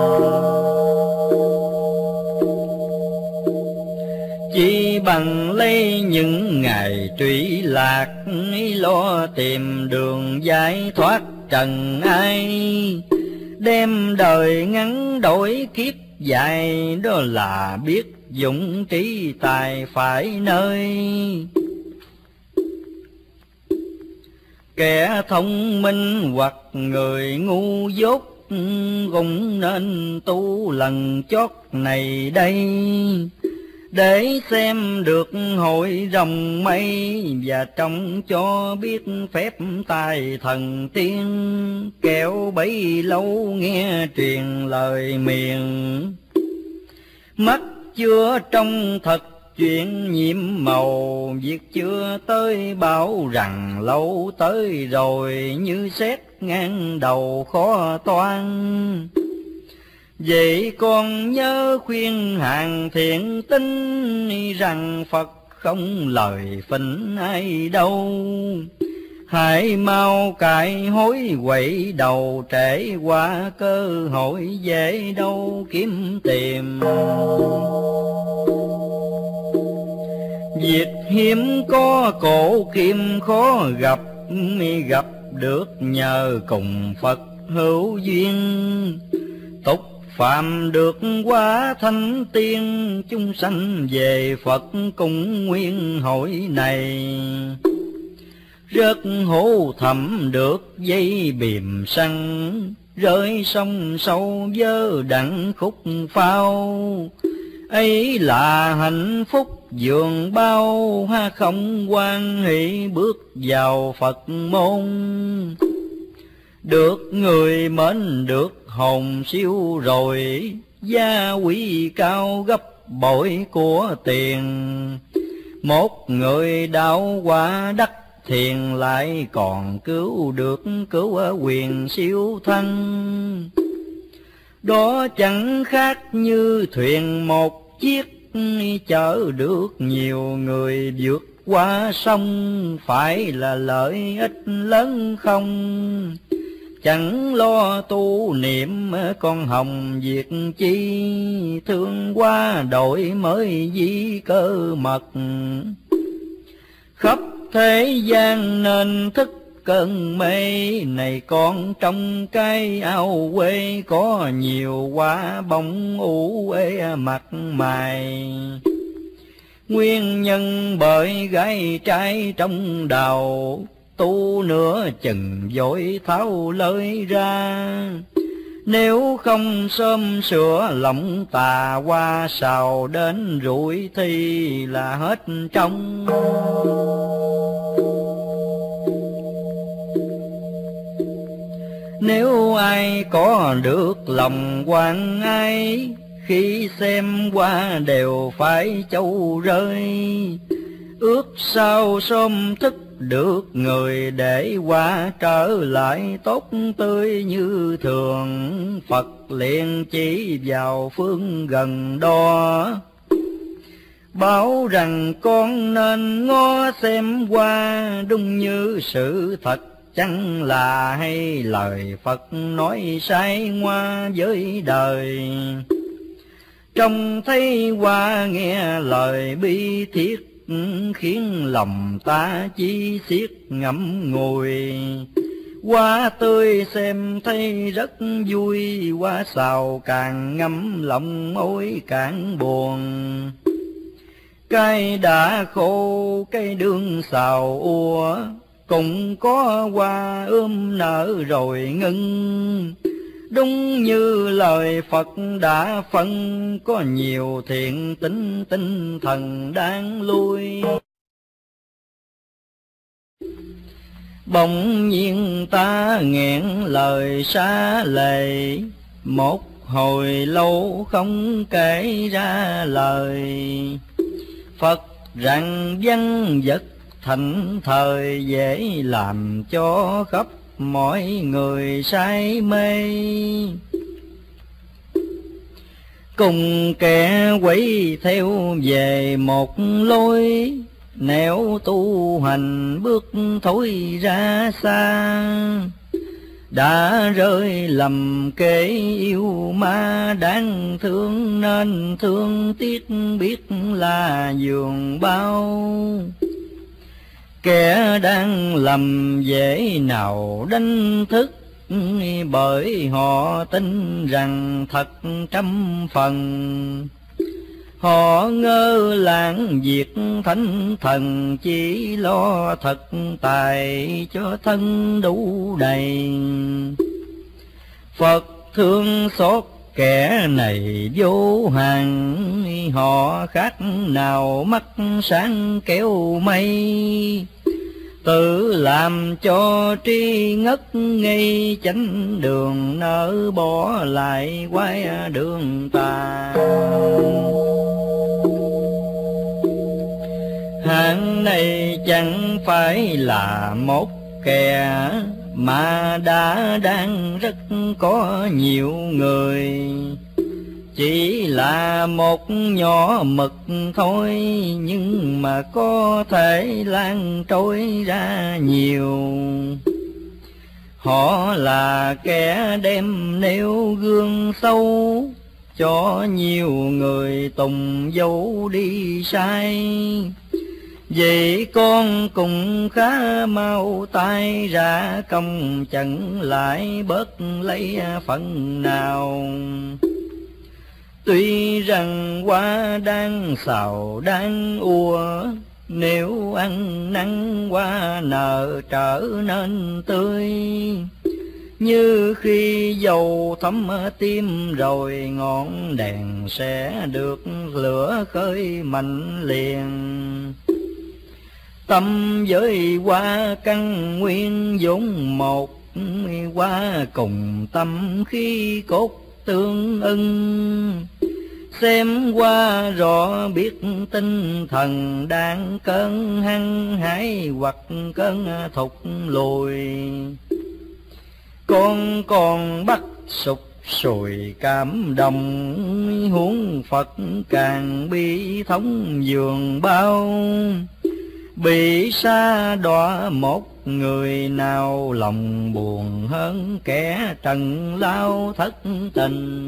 Chỉ bằng lấy những ngày trụy lạc, lo tìm đường giải thoát trần ai, đem đời ngắn đổi kiếp dài, đó là biết dụng trí tài phải nơi. Kẻ thông minh hoặc người ngu dốt, cũng nên tu lần chót này đây, để xem được hội rồng mây, và trông cho biết phép tài thần tiên, kẻo bấy lâu nghe truyền lời miền. Mắt chưa trông thật chuyện nhiệm màu, việc chưa tới bảo rằng lâu tới rồi, như xét ngang đầu khó toan. Vậy con nhớ khuyên hàng thiện tín, rằng Phật không lời phỉnh ai đâu. Hãy mau cải hối quậy đầu, trễ qua cơ hội dễ đâu kiếm tìm. Việc hiếm có cổ kim khó gặp, gặp được nhờ cùng Phật hữu duyên. Tục phạm được quá thanh tiên, chúng sanh về Phật cùng nguyên hội này. Rất hổ thầm được dây bìm săn, rơi sông sâu vơ đặng khúc phao. Ấy là hạnh phúc dường bao, ha không quan hỷ bước vào Phật môn. Được người mến được hồn siêu rồi, gia quý cao gấp bội của tiền. Một người đạo quả đắc thiền, lại còn cứu được cứu quyền siêu thân. Đó chẳng khác như thuyền một chiếc, chở được nhiều người vượt qua sông. Phải là lợi ích lớn không? Chẳng lo tu niệm con hồng việc chi, thương qua đổi mới di cơ mật. Khắp thế gian nên thức cơn mê, này con trong cái ao quê, có nhiều quả bóng ủ ê mặt mày. Nguyên nhân bởi gái trai trong đầu, tu nửa chừng vội tháo lơi ra. Nếu không sớm sửa lòng tà qua, xào đến rủi thì là hết trong. Nếu ai có được lòng quan ái, khi xem qua đều phải châu rơi. Ước sao sớm thức được người, để qua trở lại tốt tươi như thường. Phật liền chỉ vào phương gần đó, bảo rằng con nên ngó xem qua, đúng như sự thật chẳng là hay lời Phật nói sai ngoa với đời. Trông thấy qua nghe lời bi thiết, khiến lòng ta chi xiết ngậm ngùi. Hoa tươi xem thấy rất vui, hoa xào càng ngắm lòng ôi càng buồn. Cây đã khô cây đương xào ua, cũng có hoa nở rồi ngưng. Đúng như lời Phật đã phân, có nhiều thiện tính tinh thần đáng lui. Bỗng nhiên ta nghẹn lời xa lệ, một hồi lâu không kể ra lời. Phật rằng văn vật thành thời, dễ làm cho khắp mọi người say mê. Cùng kẻ quấy theo về một lối, nếu tu hành bước thối ra xa. Đã rơi lầm kế yêu ma đáng thương, nên thương tiếc biết là giường bao. Kẻ đang lầm dễ nào đánh thức, bởi họ tin rằng thật trăm phần. Họ ngơ lãng việc thánh thần, chỉ lo thật tài cho thân đủ đầy. Phật thương xót kẻ này vô hạn, họ khác nào mắt sáng kéo mây. Tự làm cho tri ngất ngây, chánh đường nỡ bỏ lại quay đường tà. Hạng này chẳng phải là một kẻ, mà đã đang rất có nhiều người. Chỉ là một nhỏ mực thôi, nhưng mà có thể lan trôi ra nhiều. Họ là kẻ đem nêu gương sâu, cho nhiều người tùng dấu đi sai. Vậy con cũng khá mau tay ra công, chẳng lại bớt lấy phần nào. Tuy rằng hoa đang xào đang ua, nếu ăn nắng hoa nở trở nên tươi. Như khi dầu thấm tim rồi, ngọn đèn sẽ được lửa khơi mạnh liền. Tâm với hoa căn nguyên vốn một, hoa cùng tâm khi cốt tương ưng. Xem qua rõ biết tinh thần đang cơn hăng hái, hoặc cơn thục lùi. Con còn bắt sục sùi cảm động, huống Phật càng bi thống dường bao. Bị sa đọa một người nào, lòng buồn hơn kẻ trần lao thất tình.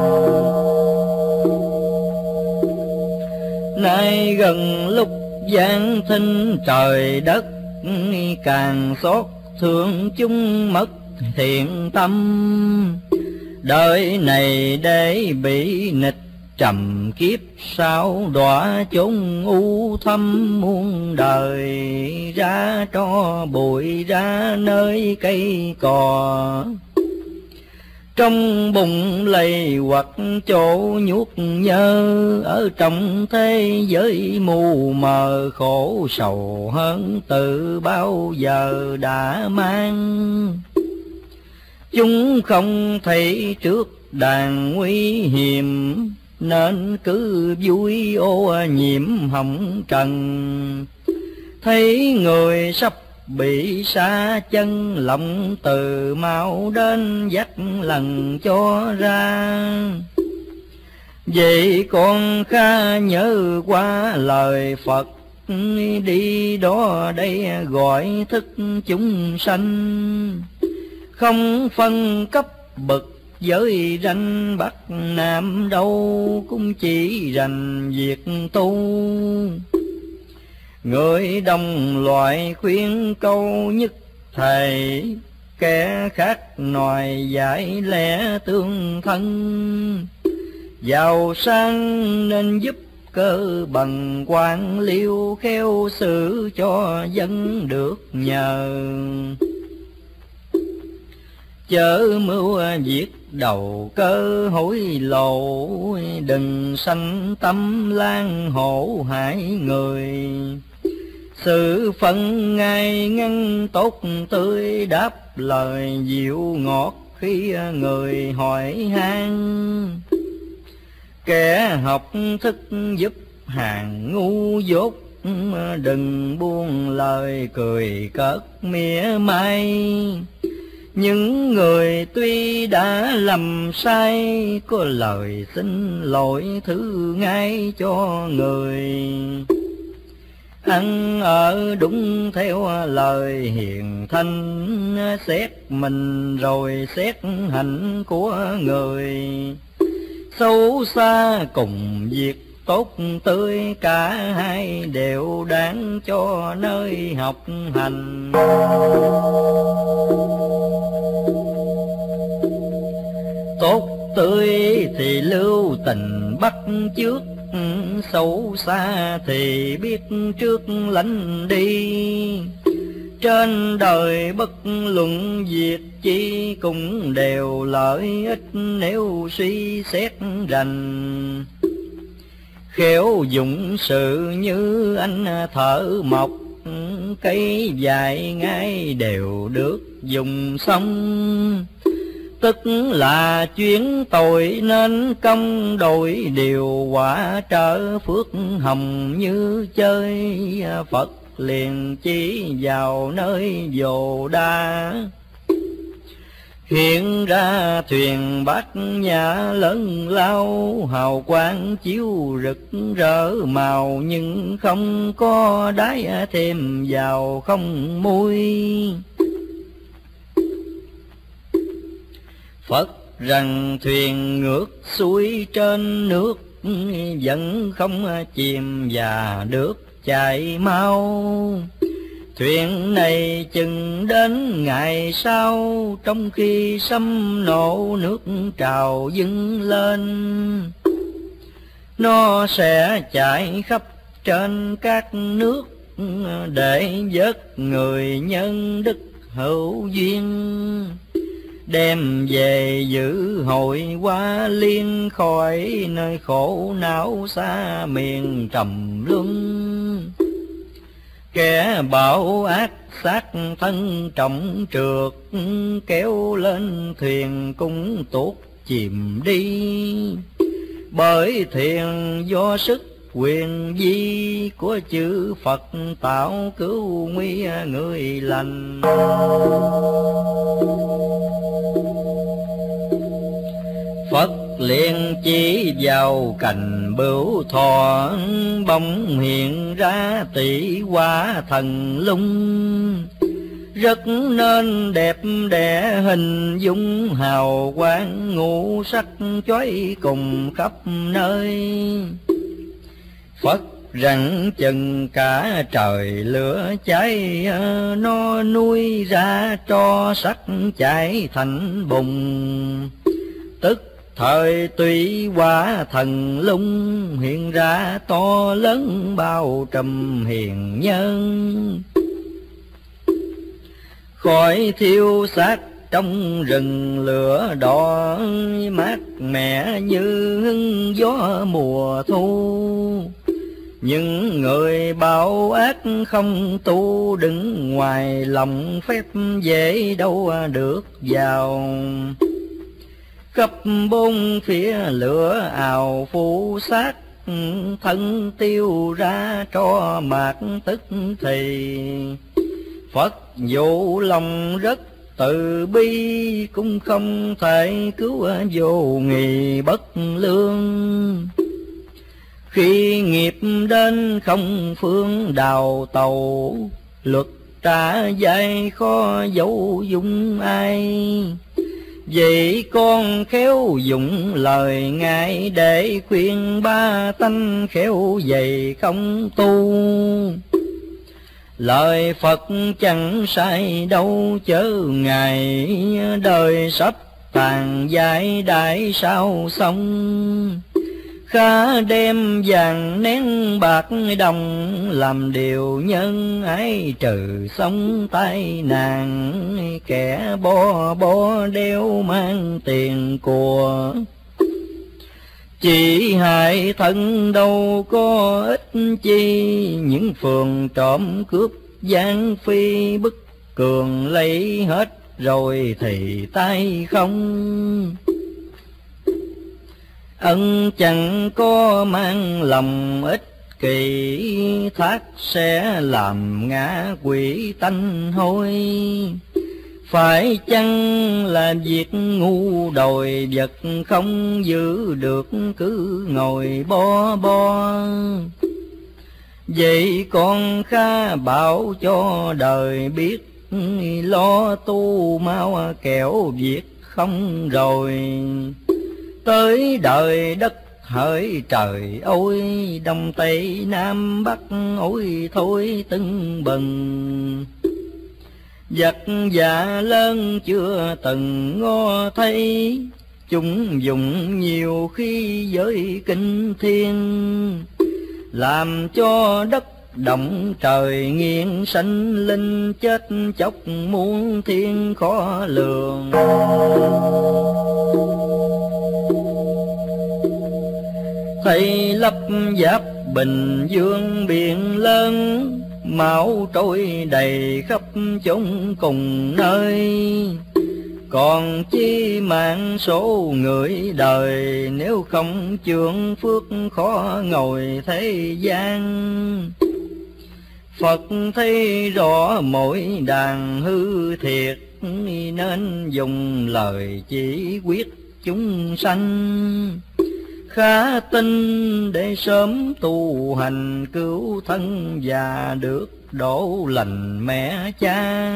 Nay gần lúc giáng thinh trời đất, càng xót thương chúng mất thiện tâm. Đời này để bị nghịch trầm kiếp, sao đọa chốn u thâm muôn đời. Ra tro bụi ra nơi cây cò, trong bụng lầy hoặc chỗ nhuốc nhơ. Ở trong thế giới mù mờ, khổ sầu hơn từ bao giờ đã mang. Chúng không thấy trước đàn nguy hiểm, nên cứ vui ô nhiễm hồng trần. Thấy người sắp bị sa chân, lòng từ mau đến dắt lần cho ra. Vậy con khá nhớ qua lời Phật, đi đó đây gọi thức chúng sanh, không phân cấp bậc giới ranh bắc nam đâu, cũng chỉ rành việc tu. Người đồng loại khuyên câu nhất thầy, kẻ khác nói giải lẽ tương thân. Giàu sang nên giúp cơ bằng quan liêu, khéo xử cho dân được nhờ. Chớ mưu việc đầu cơ hối lộ, đừng sanh tâm lan hổ hại người. Sự phân ngay ngăn tốt tươi, đáp lời dịu ngọt khi người hỏi han. Kẻ học thức giúp hàng ngu dốt, đừng buông lời cười cợt mỉa mai. Những người tuy đã lầm sai, có lời xin lỗi thứ ngay cho người. Ăn ở đúng theo lời hiền thanh, xét mình rồi xét hạnh của người. Xấu xa cùng việc tốt tươi, cả hai đều đáng cho nơi học hành. Tốt tươi thì lưu tình bắt chước, xấu xa thì biết trước lánh đi. Trên đời bất luận việc chi, cũng đều lợi ích nếu suy xét rành. Khéo dụng sự như anh thợ mộc, cây dài ngay đều được dùng xong. Tức là chuyến tội nên công, đổi điều quả trở phước hồng như chơi. Phật liền chỉ vào nơi Vồ Đa, hiện ra thuyền bát nhã lớn lao. Hào quang chiếu rực rỡ màu, nhưng không có đáy thêm vào không muối. Phật rằng thuyền ngược xuôi trên nước, vẫn không chìm và được chạy mau. Thuyền này chừng đến ngày sau, trong khi sấm nổ nước trào dâng lên. Nó sẽ chạy khắp trên các nước, để vớt người nhân đức hữu duyên. Đem về dự hội Hoa Liên, khỏi nơi khổ não xa miền trầm luân. Kẻ bạo ác sát thân trọng trượt, kéo lên thuyền cũng tuột chìm đi. Bởi thuyền do sức quyền vi của chư Phật tạo, cứu nguy người lành. Phật liền chỉ vào cành bửu thọ, bỗng hiện ra tỷ hoa thần lung. Rất nên đẹp đẽ hình dung, hào quang ngũ sắc chói cùng khắp nơi. Phật rằng chừng cả trời lửa cháy, nó nuôi ra tro sắc chảy thành bùng. Tức thời tùy hoa thần lung, hiện ra to lớn bao trùm hiền nhân. Khói thiêu xác trong rừng lửa đỏ, mát mẻ như hứng gió mùa thu. Những người bạo ác không tu, đứng ngoài lòng phép dễ đâu được vào. Khắp bốn phía lửa ào phủ sát, thân tiêu ra tro mạt tức thì. Phật dụ lòng rất từ bi, cũng không thể cứu vô nghị bất lương. Khi nghiệp đến không phương đào tàu, luật trả dạy khó dấu dung ai. Vậy con khéo dụng lời Ngài để khuyên ba tánh khéo vậy không tu. Lời Phật chẳng sai đâu chớ Ngài, đời sắp tàn dại đại sao xong. Khá đem vàng nén bạc đồng, làm điều nhân ái trừ sống tai nạn. Kẻ bo đeo mang tiền của, chỉ hại thân đâu có ích chi. Những phường trộm cướp gian phi bức cường, lấy hết rồi thì tay không. Ân chẳng có mang lòng ích kỷ, thác sẽ làm ngã quỷ tanh hôi. Phải chăng là việc ngu đòi vật không giữ được, cứ ngồi bo. Vậy con khá bảo cho đời biết, lo tu mau kẻo việc không rồi. Tới đời đất hỡi trời ôi, đông tây nam bắc ôi thôi tưng bừng. Vật dạ lớn chưa từng ngó thấy, chúng dùng nhiều khi với kinh thiên. Làm cho đất động trời nghiêng, sanh linh chết chóc muôn thiên khó lường. Thầy lấp giáp Bình Dương biển lớn, máu trôi đầy khắp chốn cùng nơi. Còn chi mạng số người đời, nếu không chướng phước khó ngồi thế gian. Phật thấy rõ mỗi đàn hư thiệt, nên dùng lời chỉ quyết chúng sanh. Khá tin để sớm tu hành, cứu thân và được độ lành mẹ cha.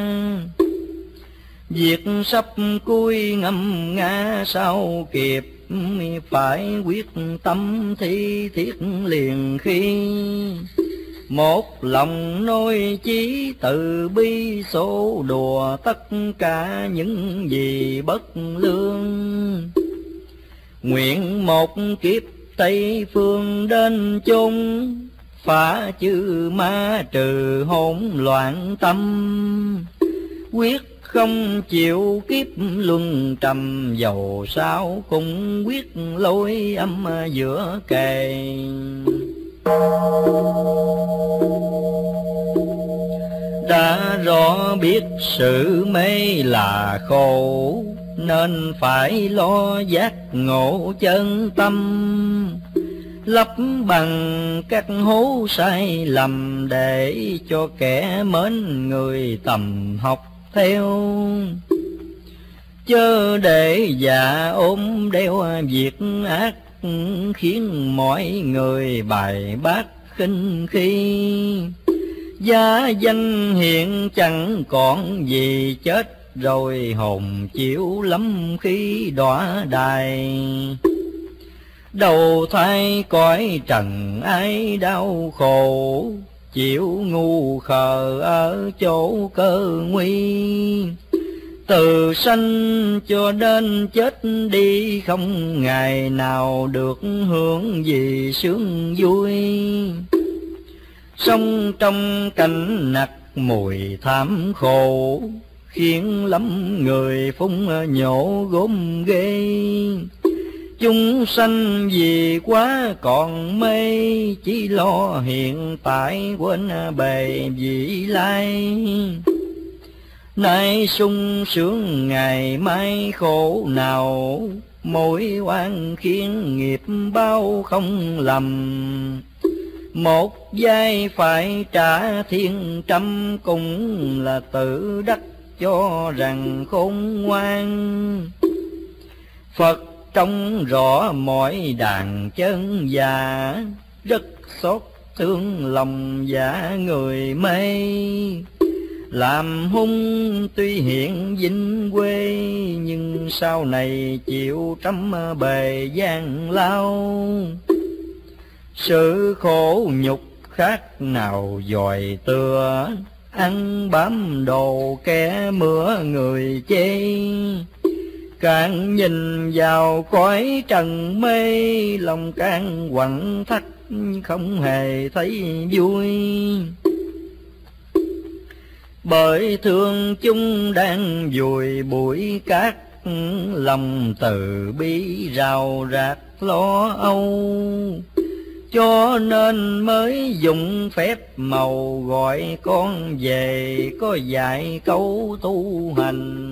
Việc sắp cuối ngâm ngã sao kịp, phải quyết tâm thi thiết liền khi. Một lòng nôi chí từ bi, số đùa tất cả những gì bất lương. Nguyện một kiếp Tây phương đến chung, phá chư ma trừ hỗn loạn tâm. Quyết không chịu kiếp luân trầm, dầu sao cũng quyết lối âm giữa kề. Đã rõ biết sự mê là khổ, nên phải lo giác ngộ chân tâm. Lấp bằng các hố sai lầm, để cho kẻ mến người tầm học theo. Chớ để già ôm đeo việc ác, khiến mọi người bài bác khinh khi. Giá danh hiện chẳng còn gì, chết rồi hồn chịu lắm khi đọa đài. Đầu thai cõi trần ai đau khổ, chịu ngu khờ ở chỗ cơ nguy. Từ sanh cho đến chết đi, không ngày nào được hưởng gì sướng vui. Sống trong cảnh nặc mùi thảm khổ, khiến lắm người phúng nhổ gốm ghê. Chúng sanh vì quá còn mê, chỉ lo hiện tại quên bề vị lai. Nay sung sướng ngày mai khổ nào, mỗi oan khiến nghiệp bao không lầm. Một giai phải trả thiên trăm, cũng là tự đắc cho rằng khôn ngoan. Phật trông rõ mọi đàn chân già, rất xót thương lòng dạ người mê. Làm hung tuy hiện vinh quê, nhưng sau này chịu trăm bề gian lao. Sự khổ nhục khác nào dòi tựa, ăn bám đồ kẻ mửa người chê. Càng nhìn vào cõi trần mê, lòng càng quặn thắt không hề thấy vui. Bởi thương chúng đang vùi bụi cát, lòng từ bi rào rạc lo âu. Cho nên mới dùng phép màu gọi con về, có dạy câu tu hành.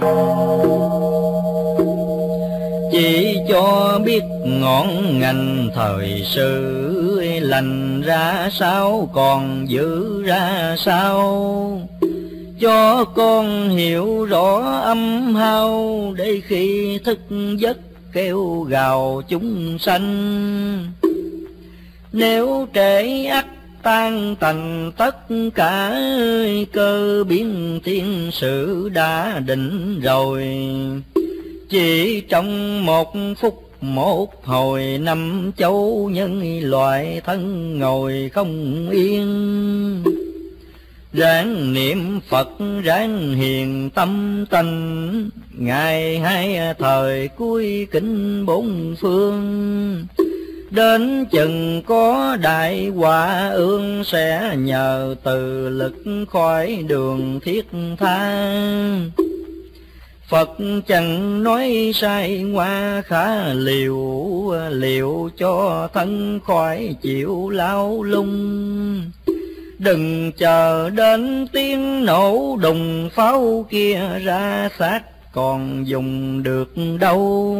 Chỉ cho biết ngọn ngành thời sự, lành ra sao còn giữ ra sao. Cho con hiểu rõ âm hao, để khi thức giấc kêu gào chúng sanh. Nếu trễ ắt tan tành tất cả, cơ biến thiên sự đã định rồi. Chỉ trong một phút một hồi, năm châu nhân loại thân ngồi không yên. Ráng niệm Phật ráng hiền tâm tánh, ngày hai thời cuối kính bốn phương. Đến chừng có đại họa ương, sẽ nhờ từ lực khỏi đường thiết tha. Phật chẳng nói sai ngoa khá liều, liệu cho thân khỏi chịu lao lung. Đừng chờ đến tiếng nổ đùng pháo kia ra xác còn dùng được đâu.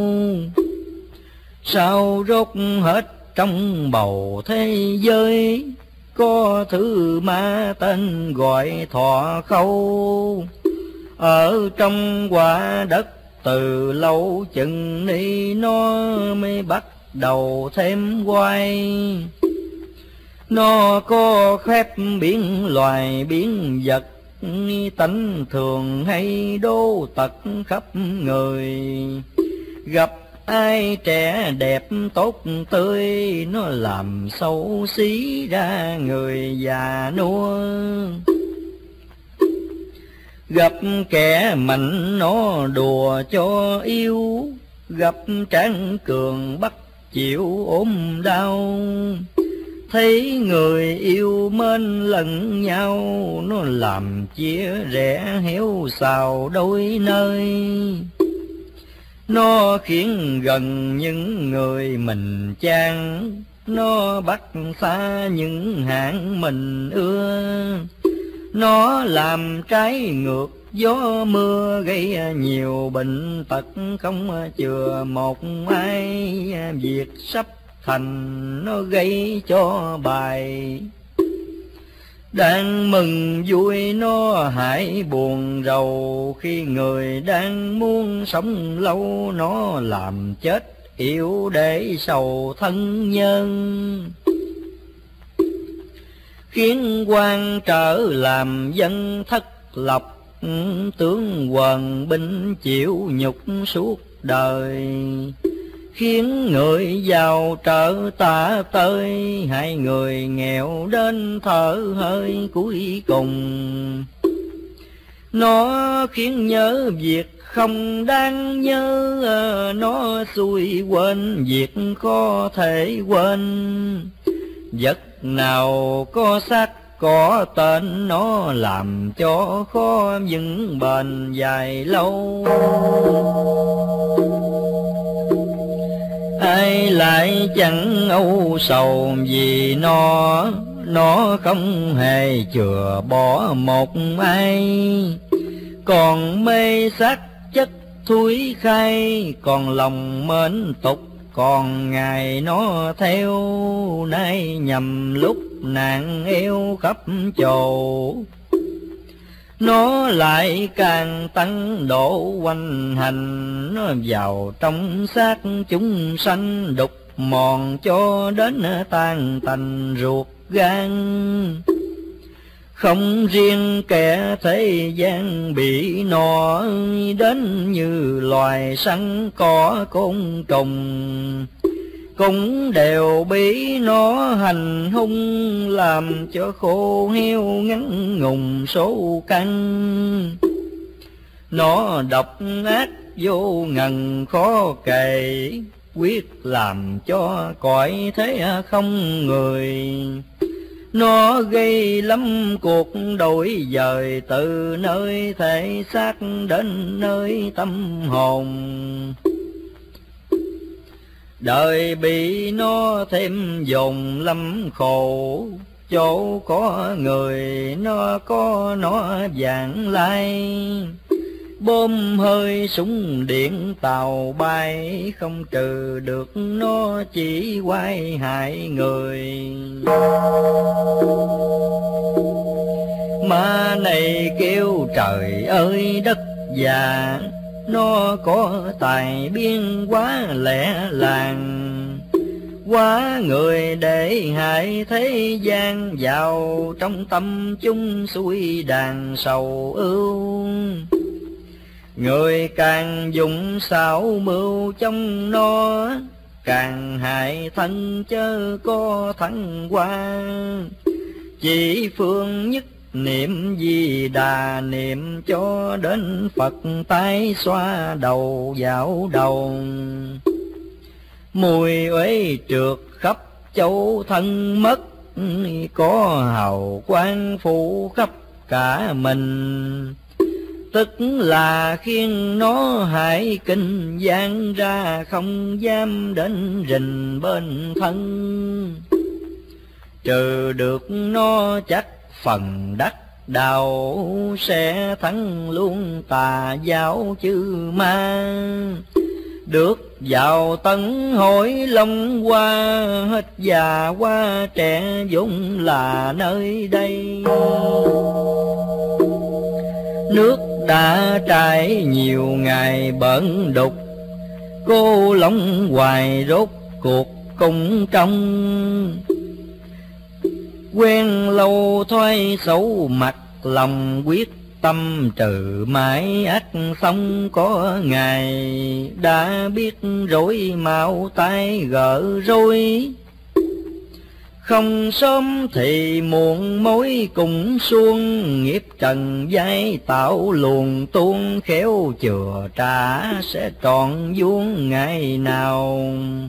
Sao rốt hết trong bầu thế giới, có thứ ma tên gọi thọ khâu. Ở trong quả đất từ lâu chừng ni, nó mới bắt đầu thêm quay. Nó có phép biến loài biến vật, tánh thường hay đô tật khắp người. Gặp ai trẻ đẹp tốt tươi, nó làm xấu xí ra người già nua. Gặp kẻ mạnh nó đùa cho yêu, gặp tráng cường bắt chịu ốm đau. Thấy người yêu mến lẫn nhau, nó làm chia rẽ héo xào đôi nơi. Nó khiến gần những người mình chan, nó bắt xa những hạng mình ưa. Nó làm trái ngược gió mưa, gây nhiều bệnh tật không chừa một ai. Việc sắp thành nó gây cho bài, đang mừng vui nó hại buồn rầu. Khi người đang muốn sống lâu, nó làm chết yêu để sầu thân nhân. Khiến quan trở làm dân thất lộc, tướng quần binh chịu nhục suốt đời. Khiến người giàu trở tả tơi, hai người nghèo đến thở hơi cuối cùng. Nó khiến nhớ việc không đáng nhớ, nó xui quên việc có thể quên. Giấc nào có xác có tên, nó làm cho khó vững bền dài lâu. Ai lại chẳng âu sầu vì nó không hề chừa bỏ một ai. Còn mê xác chất thúi khai, còn lòng mến tục còn ngày nó theo. Nay nhầm lúc nàng eo khắp chầu, nó lại càng tăng độ quanh hành, nó vào trong xác chúng sanh đục mòn cho đến tan tành ruột gan. Không riêng kẻ thế gian bị nó, đến như loài săn cỏ côn trùng cũng đều bị nó hành hung, làm cho khô heo ngắn ngùng số căn. Nó độc ác vô ngần khó kể, quyết làm cho cõi thế không người. Nó gây lắm cuộc đổi dời, từ nơi thể xác đến nơi tâm hồn. Đời bị nó thêm dồn lắm khổ, chỗ có người nó có nó vàng lai. Bom hơi súng điện tàu bay, không trừ được nó chỉ quay hại người. Ma này kêu trời ơi đất già, nó có tài biên quá lẻ làng. Quá người để hại thế gian, vào trong tâm chúng xuôi đàn sầu ưu. Người càng dùng xảo mưu trong nó, càng hại thân chớ có thắng qua. Chỉ phương nhất niệm Di Đà, niệm cho đến Phật tái xoa đầu vào đầu. Mùi uế trượt khắp châu thân mất, có hào quang phủ khắp cả mình. Tức là khiến nó hại kinh gian ra, không dám đến rình bên thân. Trừ được nó chắc phần đắc đạo, sẽ thắng luôn tà giáo chư ma. Được vào tấn hội long hoa, hết già qua trẻ vốn là nơi đây. Nước đã trải nhiều ngày bẩn đục, cô long hoài rốt cuộc cùng trong. Quen lâu thoái xấu mặt lòng, quyết tâm trừ mãi ác xong có ngày. Đã biết rối mau tay gỡ rối, không sớm thì muộn mối cùng xuông. Nghiệp trần gian tạo luồng tuôn, khéo chừa trả sẽ trọn vuông ngày nào.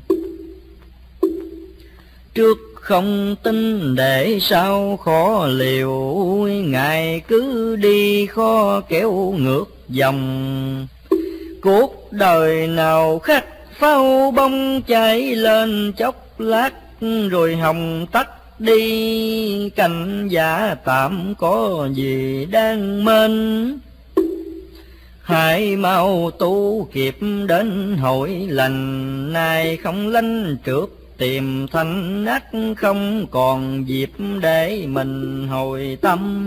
Trước không tin để sao khó liều, ngày cứ đi khó kéo ngược dòng. Cuộc đời nào khắc pháo bông cháy lên chốc lát, rồi hồng tắt đi. Cảnh giả tạm có gì đang mên, hãy mau tu kịp đến hội lành. Nay không lanh trước tìm thanh ác, không còn dịp để mình hồi tâm.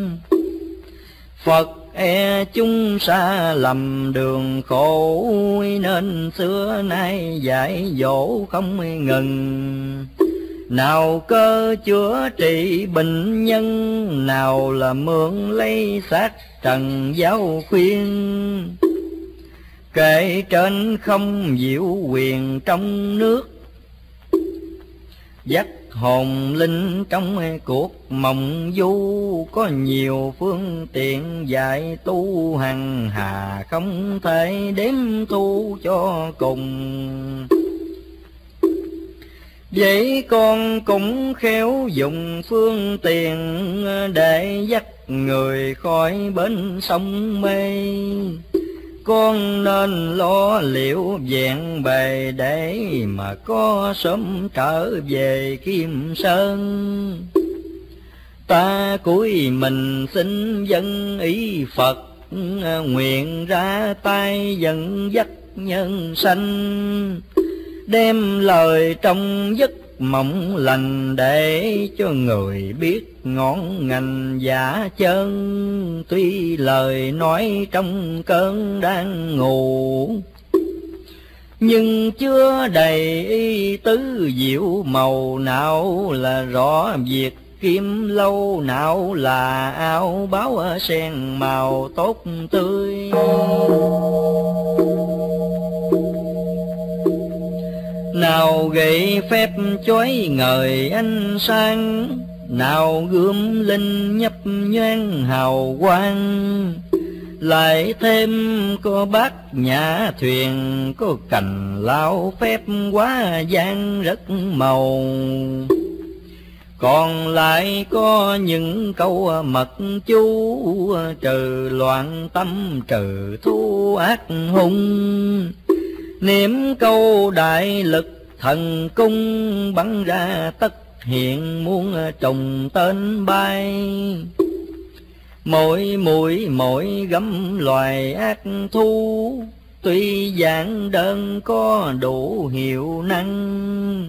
Phật e chúng xa lầm đường khổ, nên xưa nay dạy dỗ không ngừng. Nào cơ chữa trị bệnh nhân, nào là mượn lấy xác trần giáo khuyên. Kể trên không diệu quyền trong nước, dắt hồn linh trong cuộc mộng du. Có nhiều phương tiện dạy tu hằng hà, không thể đếm thu cho cùng. Vậy con cũng khéo dùng phương tiện, để dắt người khỏi bến sông mê. Con nên lo liệu vẹn bề, để mà có sớm trở về Kim Sơn. Ta cúi mình xin dân ý Phật, nguyện ra tay dẫn dắt nhân sanh. Đem lời trong giấc mộng lành để cho người biết ngọn ngành giả chân. Tuy lời nói trong cơn đang ngủ, nhưng chưa đầy ý tứ diệu màu. Nào là rõ việc kim lâu, nào là áo báo sen màu tốt tươi. Nào gậy phép chói ngời ánh sáng, nào gươm linh nhấp nhoáng hào quang. Lại thêm có bát nhã thuyền, có cành lao phép quá gian rất màu. Còn lại có những câu mật chú, trừ loạn tâm trừ thú ác hung. Niệm câu đại lực thần cung, bắn ra tất hiện muôn trùng tên bay. Mỗi mũi mỗi gấm loài ác thú, tuy dạng đơn có đủ hiệu năng.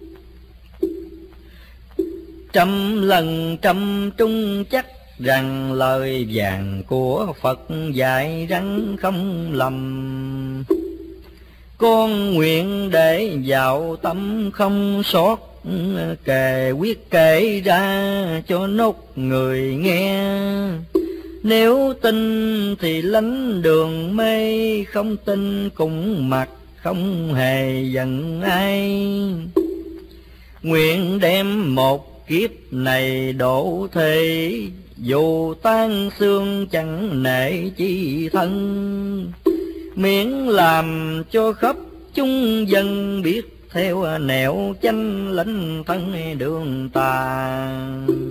Trăm lần trăm trung chắc rằng lời vàng của Phật dạy rắn không lầm. Con nguyện để vào tâm không sót, kể quyết kể ra cho nốt người nghe. Nếu tin thì lánh đường mê, không tin cũng mặc không hề giận ai. Nguyện đem một kiếp này độ thế, dù tan xương chẳng nể chi thân. Miễn làm cho khắp chúng dân biết, theo nẻo chánh lãnh thân đường tà.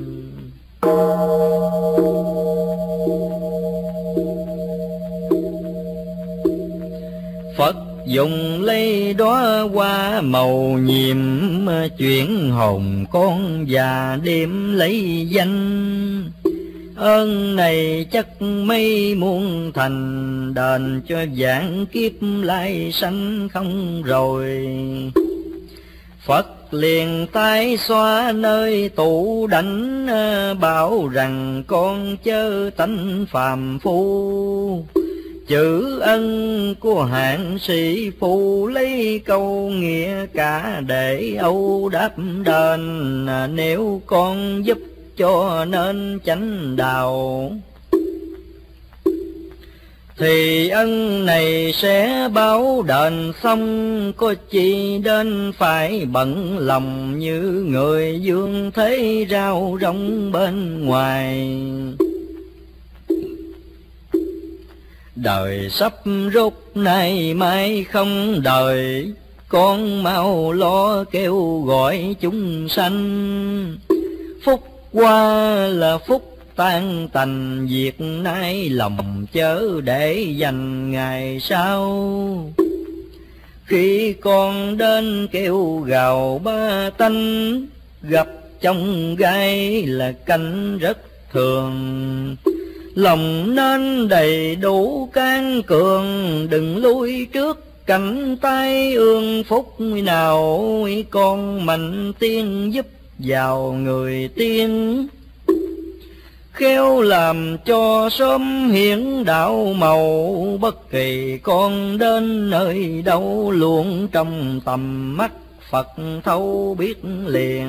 Phật dùng lấy đóa hoa màu nhiệm, chuyển hồn con già đêm lấy danh. Ơn này chắc mấy muôn thành, đền cho vạn kiếp lai sanh không rồi. Phật liền tay xoa nơi tủ đảnh, bảo rằng con chớ tánh phàm phu. Chữ ân của hạng sĩ phu, lấy câu nghĩa cả để âu đáp đền. Nếu con giúp cho nên chánh đạo, thì ân này sẽ báo đền xong. Có chi đến phải bận lòng, như người dương thế rao rong bên ngoài. Đời sắp rút nay mai không đợi, con mau lo kêu gọi chúng sanh. Phúc qua là phúc tan tành, việc nay lòng chớ để dành ngày sau. Khi con đến kêu gào ba tanh, gặp trong gai là canh rất thường. Lòng nên đầy đủ can cường, đừng lui trước cảnh tay ương phúc. Nào con mạnh tiên giúp vào người tiên, khéo làm cho sớm hiển đạo màu. Bất kỳ con đến nơi đâu, luôn trong tầm mắt Phật thấu biết liền.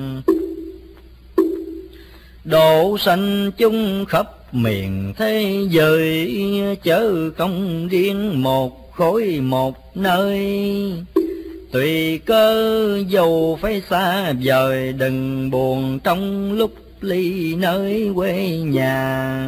Độ sanh chung khắp miền thế giới, chớ không riêng một khối một nơi. Tùy cơ dầu phải xa vời, đừng buồn trong lúc ly nơi quê nhà.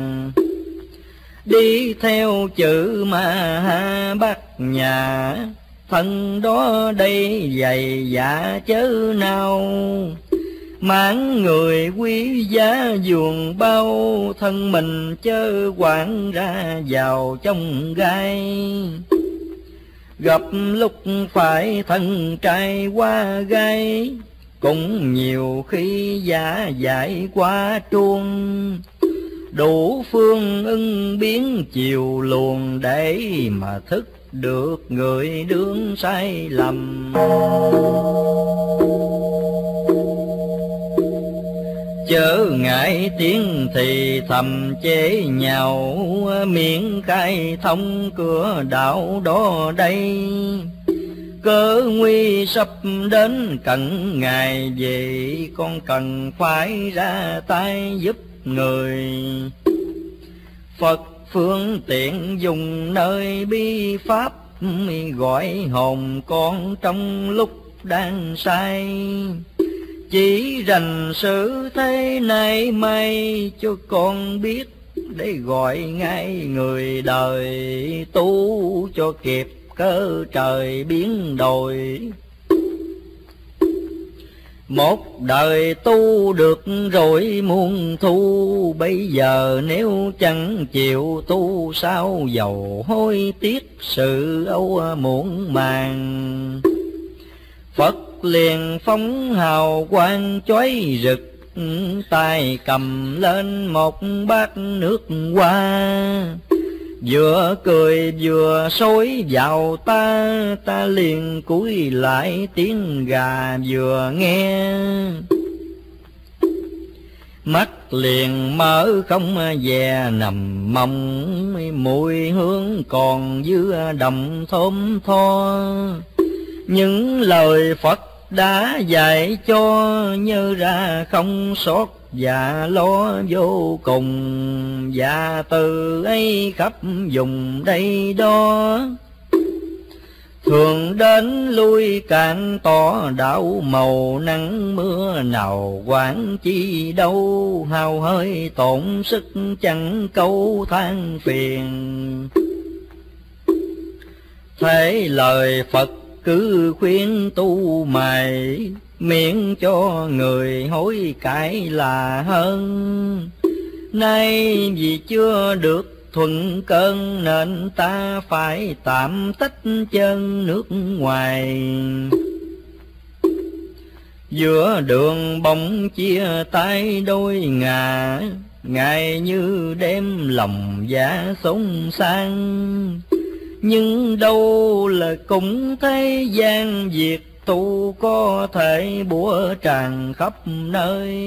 Đi theo chữ mà ha bát nhà, thân đó đây dày dạ chớ nào. Mãn người quý giá dường bao, thân mình chớ quản ra vào trong gai. Gặp lúc phải thân trai qua gai, cũng nhiều khi giả giải qua truông. Đủ phương ưng biến chiều luồng, để mà thức được người đương sai lầm. chớ ngại tiếng thì thầm chế nhau, miệng khai thông cửa đạo đó đây. Cơ nguy sắp đến cận ngày về, con cần phải ra tay giúp người. Phật phương tiện dùng nơi bi pháp, gọi hồn con trong lúc đang say. Chỉ rành sự thế này may, cho con biết để gọi ngay người đời, tu cho kịp cơ trời biến đổi. Một đời tu được rồi muôn thu, bây giờ nếu chẳng chịu tu sao dầu hối tiếc sự âu muộn màng. Phật liền phóng hào quang chói rực, tay cầm lên một bát nước hoa. Vừa cười vừa xối vào ta, ta liền cúi lại tiếng gà vừa nghe. Mắt liền mở không dè nằm mộng, mùi hương còn dư đậm thơm tho. Những lời Phật đã dạy cho, nhớ ra không sót và lo vô cùng. Và từ ấy khắp vùng đây đó, thường đến lui càng tỏ đạo màu. Nắng mưa nào quản chi đâu, hao hơi tổn sức chẳng câu than phiền. Thế lời Phật cứ khuyên tu mày, miễn cho người hối cải là hơn. Nay vì chưa được thuận cơn, nên ta phải tạm tách chân nước ngoài. Giữa đường bỗng chia tay đôi ngả, ngày như đêm lòng giá sống sang. Nhưng đâu là cũng thế gian việc tu, có thể bủa tràn khắp nơi.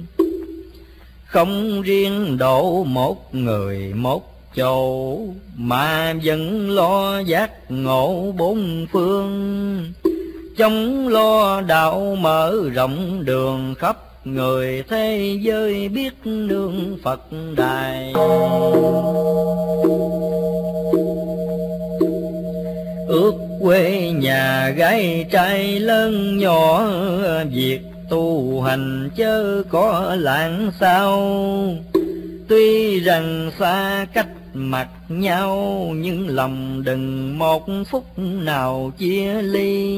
Không riêng độ một người một chỗ, mà vẫn lo giác ngộ bốn phương. Chống lo đạo mở rộng đường khắp, người thế giới biết nương Phật đài. Ước quê nhà gái trai lớn nhỏ, việc tu hành chớ có lạng sao. Tuy rằng xa cách mặt nhau, nhưng lòng đừng một phút nào chia ly.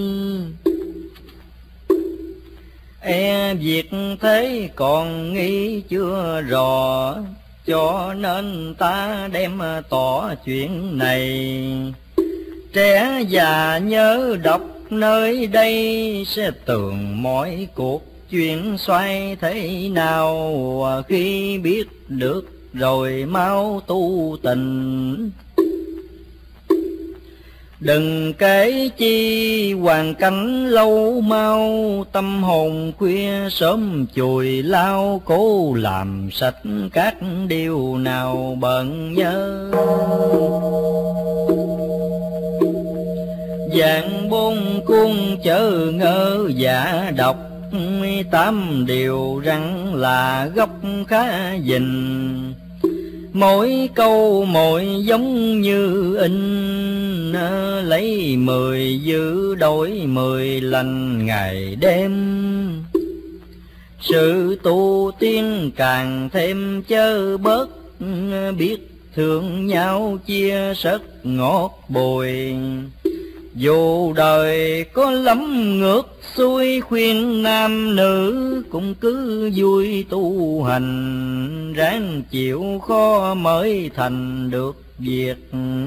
E việc thế còn nghĩ chưa rõ, cho nên ta đem tỏ chuyện này. Trẻ già nhớ đọc nơi đây, sẽ tường mọi cuộc chuyện xoay thế nào. Khi biết được rồi mau tu tình, đừng kể chi hoàn cảnh lâu mau. Tâm hồn khuya sớm chùi lao, cố làm sạch các điều nào bận nhớ. Dạng bốn cung chớ ngơ giả đọc, 8 điều răng là gốc khá dình. Mỗi câu mỗi giống như in, lấy 10 giữ đổi 10 lành ngày đêm. Sự tu tiên càng thêm chớ bớt, biết thương nhau chia sớt ngọt bùi. Dù đời có lắm ngược xuôi, khuyên nam nữ cũng cứ vui tu hành. Ráng chịu khó mới thành được việc,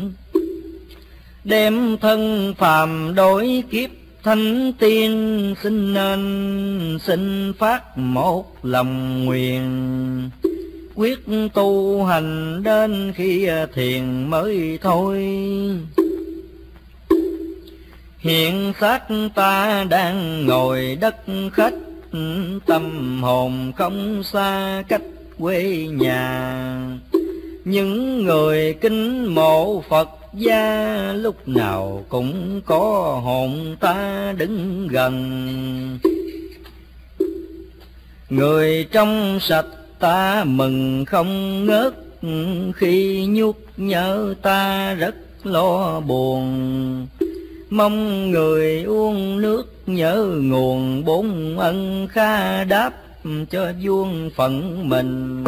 đem thân phàm đổi kiếp thánh tiên. Xin nên xin phát một lòng nguyện, quyết tu hành đến khi thiền mới thôi. Hiện xác ta đang ngồi đất khách, tâm hồn không xa cách quê nhà. Những người kính mộ Phật gia, lúc nào cũng có hồn ta đứng gần. Người trong sạch ta mừng không ngớt, khi nhúc nhớ ta rất lo buồn. Mong người uống nước nhớ nguồn, bốn ân kha đáp cho vuông phận mình.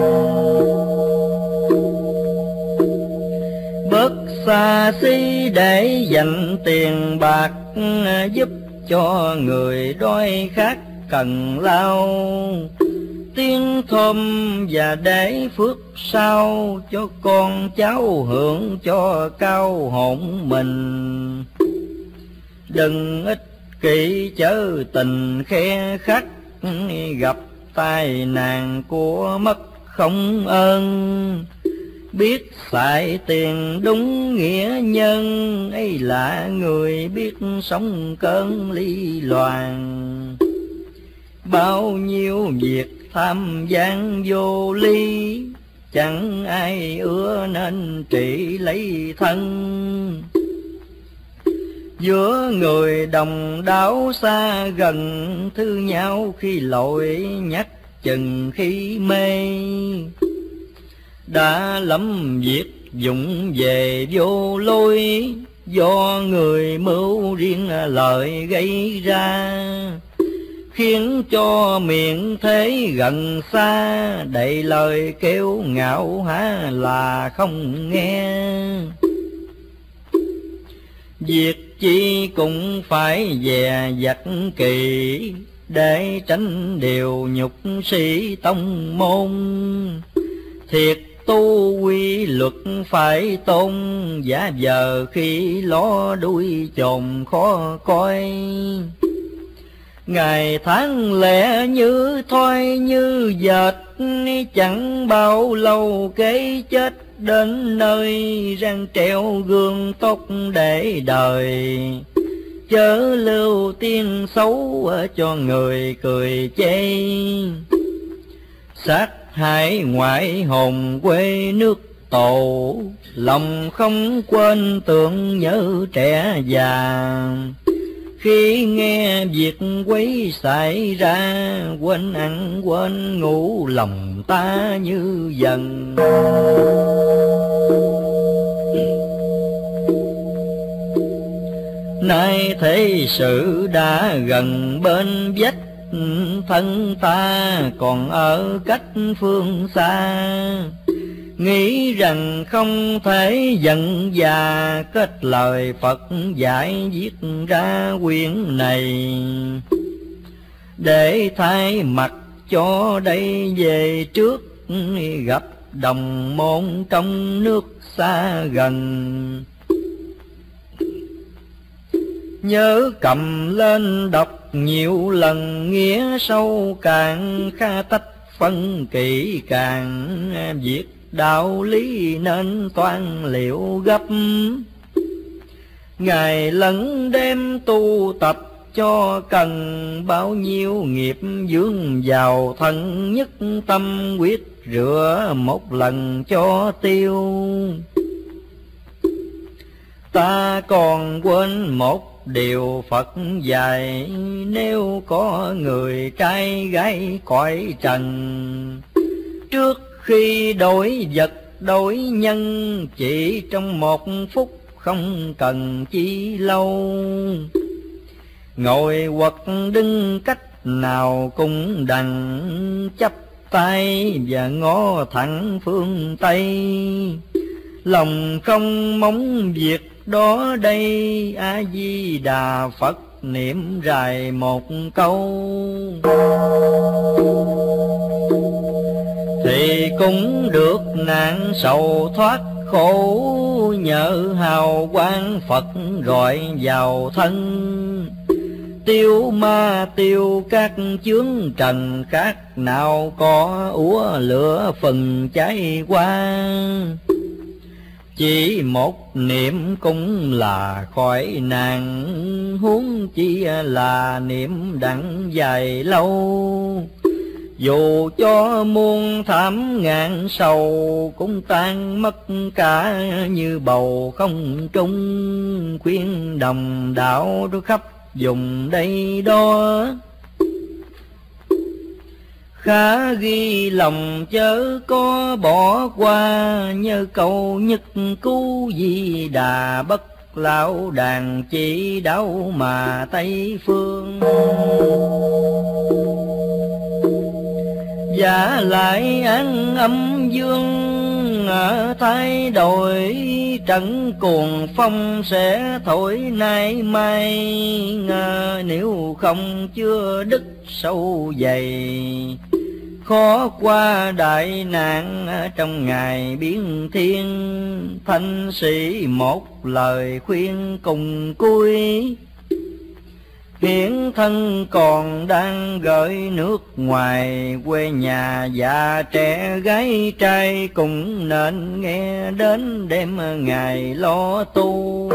Bớt xa xí để dành tiền bạc, giúp cho người đói khát cần lao. Tiếng thơm và để phước sau, cho con cháu hưởng cho cao hồn mình. Đừng ích kỷ chớ tình khe khắc, gặp tai nạn của mất không ơn. Biết xài tiền đúng nghĩa nhân, ấy là người biết sống cơn ly loàn. Bao nhiêu việc tham gian vô lý, chẳng ai ưa nên trị lấy thân. Giữa người đồng đáo xa gần, thư nhau khi lội nhắc chừng khi mê. Đã lắm việc dụng về vô lối, do người mưu riêng lời gây ra. Khiến cho miệng thế gần xa, đầy lời kêu ngạo há là không nghe. Việc chi cũng phải dè dặt kỳ, để tránh điều nhục sĩ tông môn. Thiệt tu quy luật phải tôn, giả vờ khi ló đuôi chồn khó coi. Ngày tháng lẻ như thoi như dệt, chẳng bao lâu cái chết đến nơi. Răng treo gương tốt để đời, chớ lưu tiên xấu cho người cười chê. Sát hại ngoại hồn quê nước tổ, lòng không quên tưởng nhớ trẻ già. Khi nghe việc quấy xảy ra, quên ăn quên ngủ lòng ta như dần. Nay thế sự đã gần bên vách, thân ta còn ở cách phương xa. Nghĩ rằng không thể giận già, kết lời Phật dạy viết ra quyển này. Để thay mặt cho đây về trước, gặp đồng môn trong nước xa gần. Nhớ cầm lên đọc nhiều lần, nghĩa sâu càng kha tách phân kỹ càng. Việc đạo lý nên toan liệu gấp, ngày lẫn đêm tu tập cho cần. Bao nhiêu nghiệp vướng vào thân, nhất tâm quyết rửa một lần cho tiêu. Ta còn quên một điều Phật dạy, nếu có người trai gái cõi trần. Trước khi đổi vật đổi nhân, chỉ trong một phút không cần chi lâu. Ngồi hoặc đứng cách nào cũng đành, chắp tay và ngó thẳng phương Tây. Lòng không mong việc đó đây, A Di Đà Phật niệm dài một câu. Thì cũng được nạn sầu thoát khổ, nhờ hào quang Phật gọi vào thân. Tiêu ma tiêu các chướng trần, khác nào có úa lửa phần cháy qua. Chỉ một niệm cũng là khỏi nạn, huống chi là niệm đặng dài lâu. Dù cho muôn thảm ngàn sầu, cũng tan mất cả như bầu không trung. Khuyên đồng đạo khắp vùng đây đó, khá ghi lòng chớ có bỏ qua. Như câu nhất cứu Di Đà, bất lão đàn chỉ đạo mà Tây phương. Giả lại an âm dương thay đổi, trận cuồng phong sẽ thổi nay mai. Nếu không chưa đứt sâu dày, khó qua đại nạn trong ngày biến thiên. Thanh sĩ một lời khuyên cùng cuối, hiện thân còn đang gửi nước ngoài. Quê nhà già trẻ gái trai cũng nên nghe đến đêm ngày lo tu.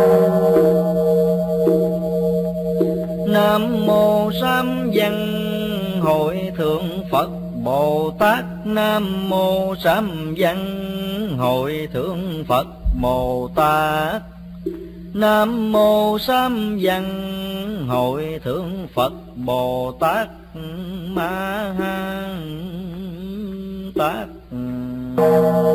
Nam mô Sám Văn Hội Thượng Phật Bồ Tát. Nam mô Sám Văn Hội Thượng Phật Bồ Tát. Nam mô Sám Văn Hội Thượng Phật Bồ Tát Ma Tát.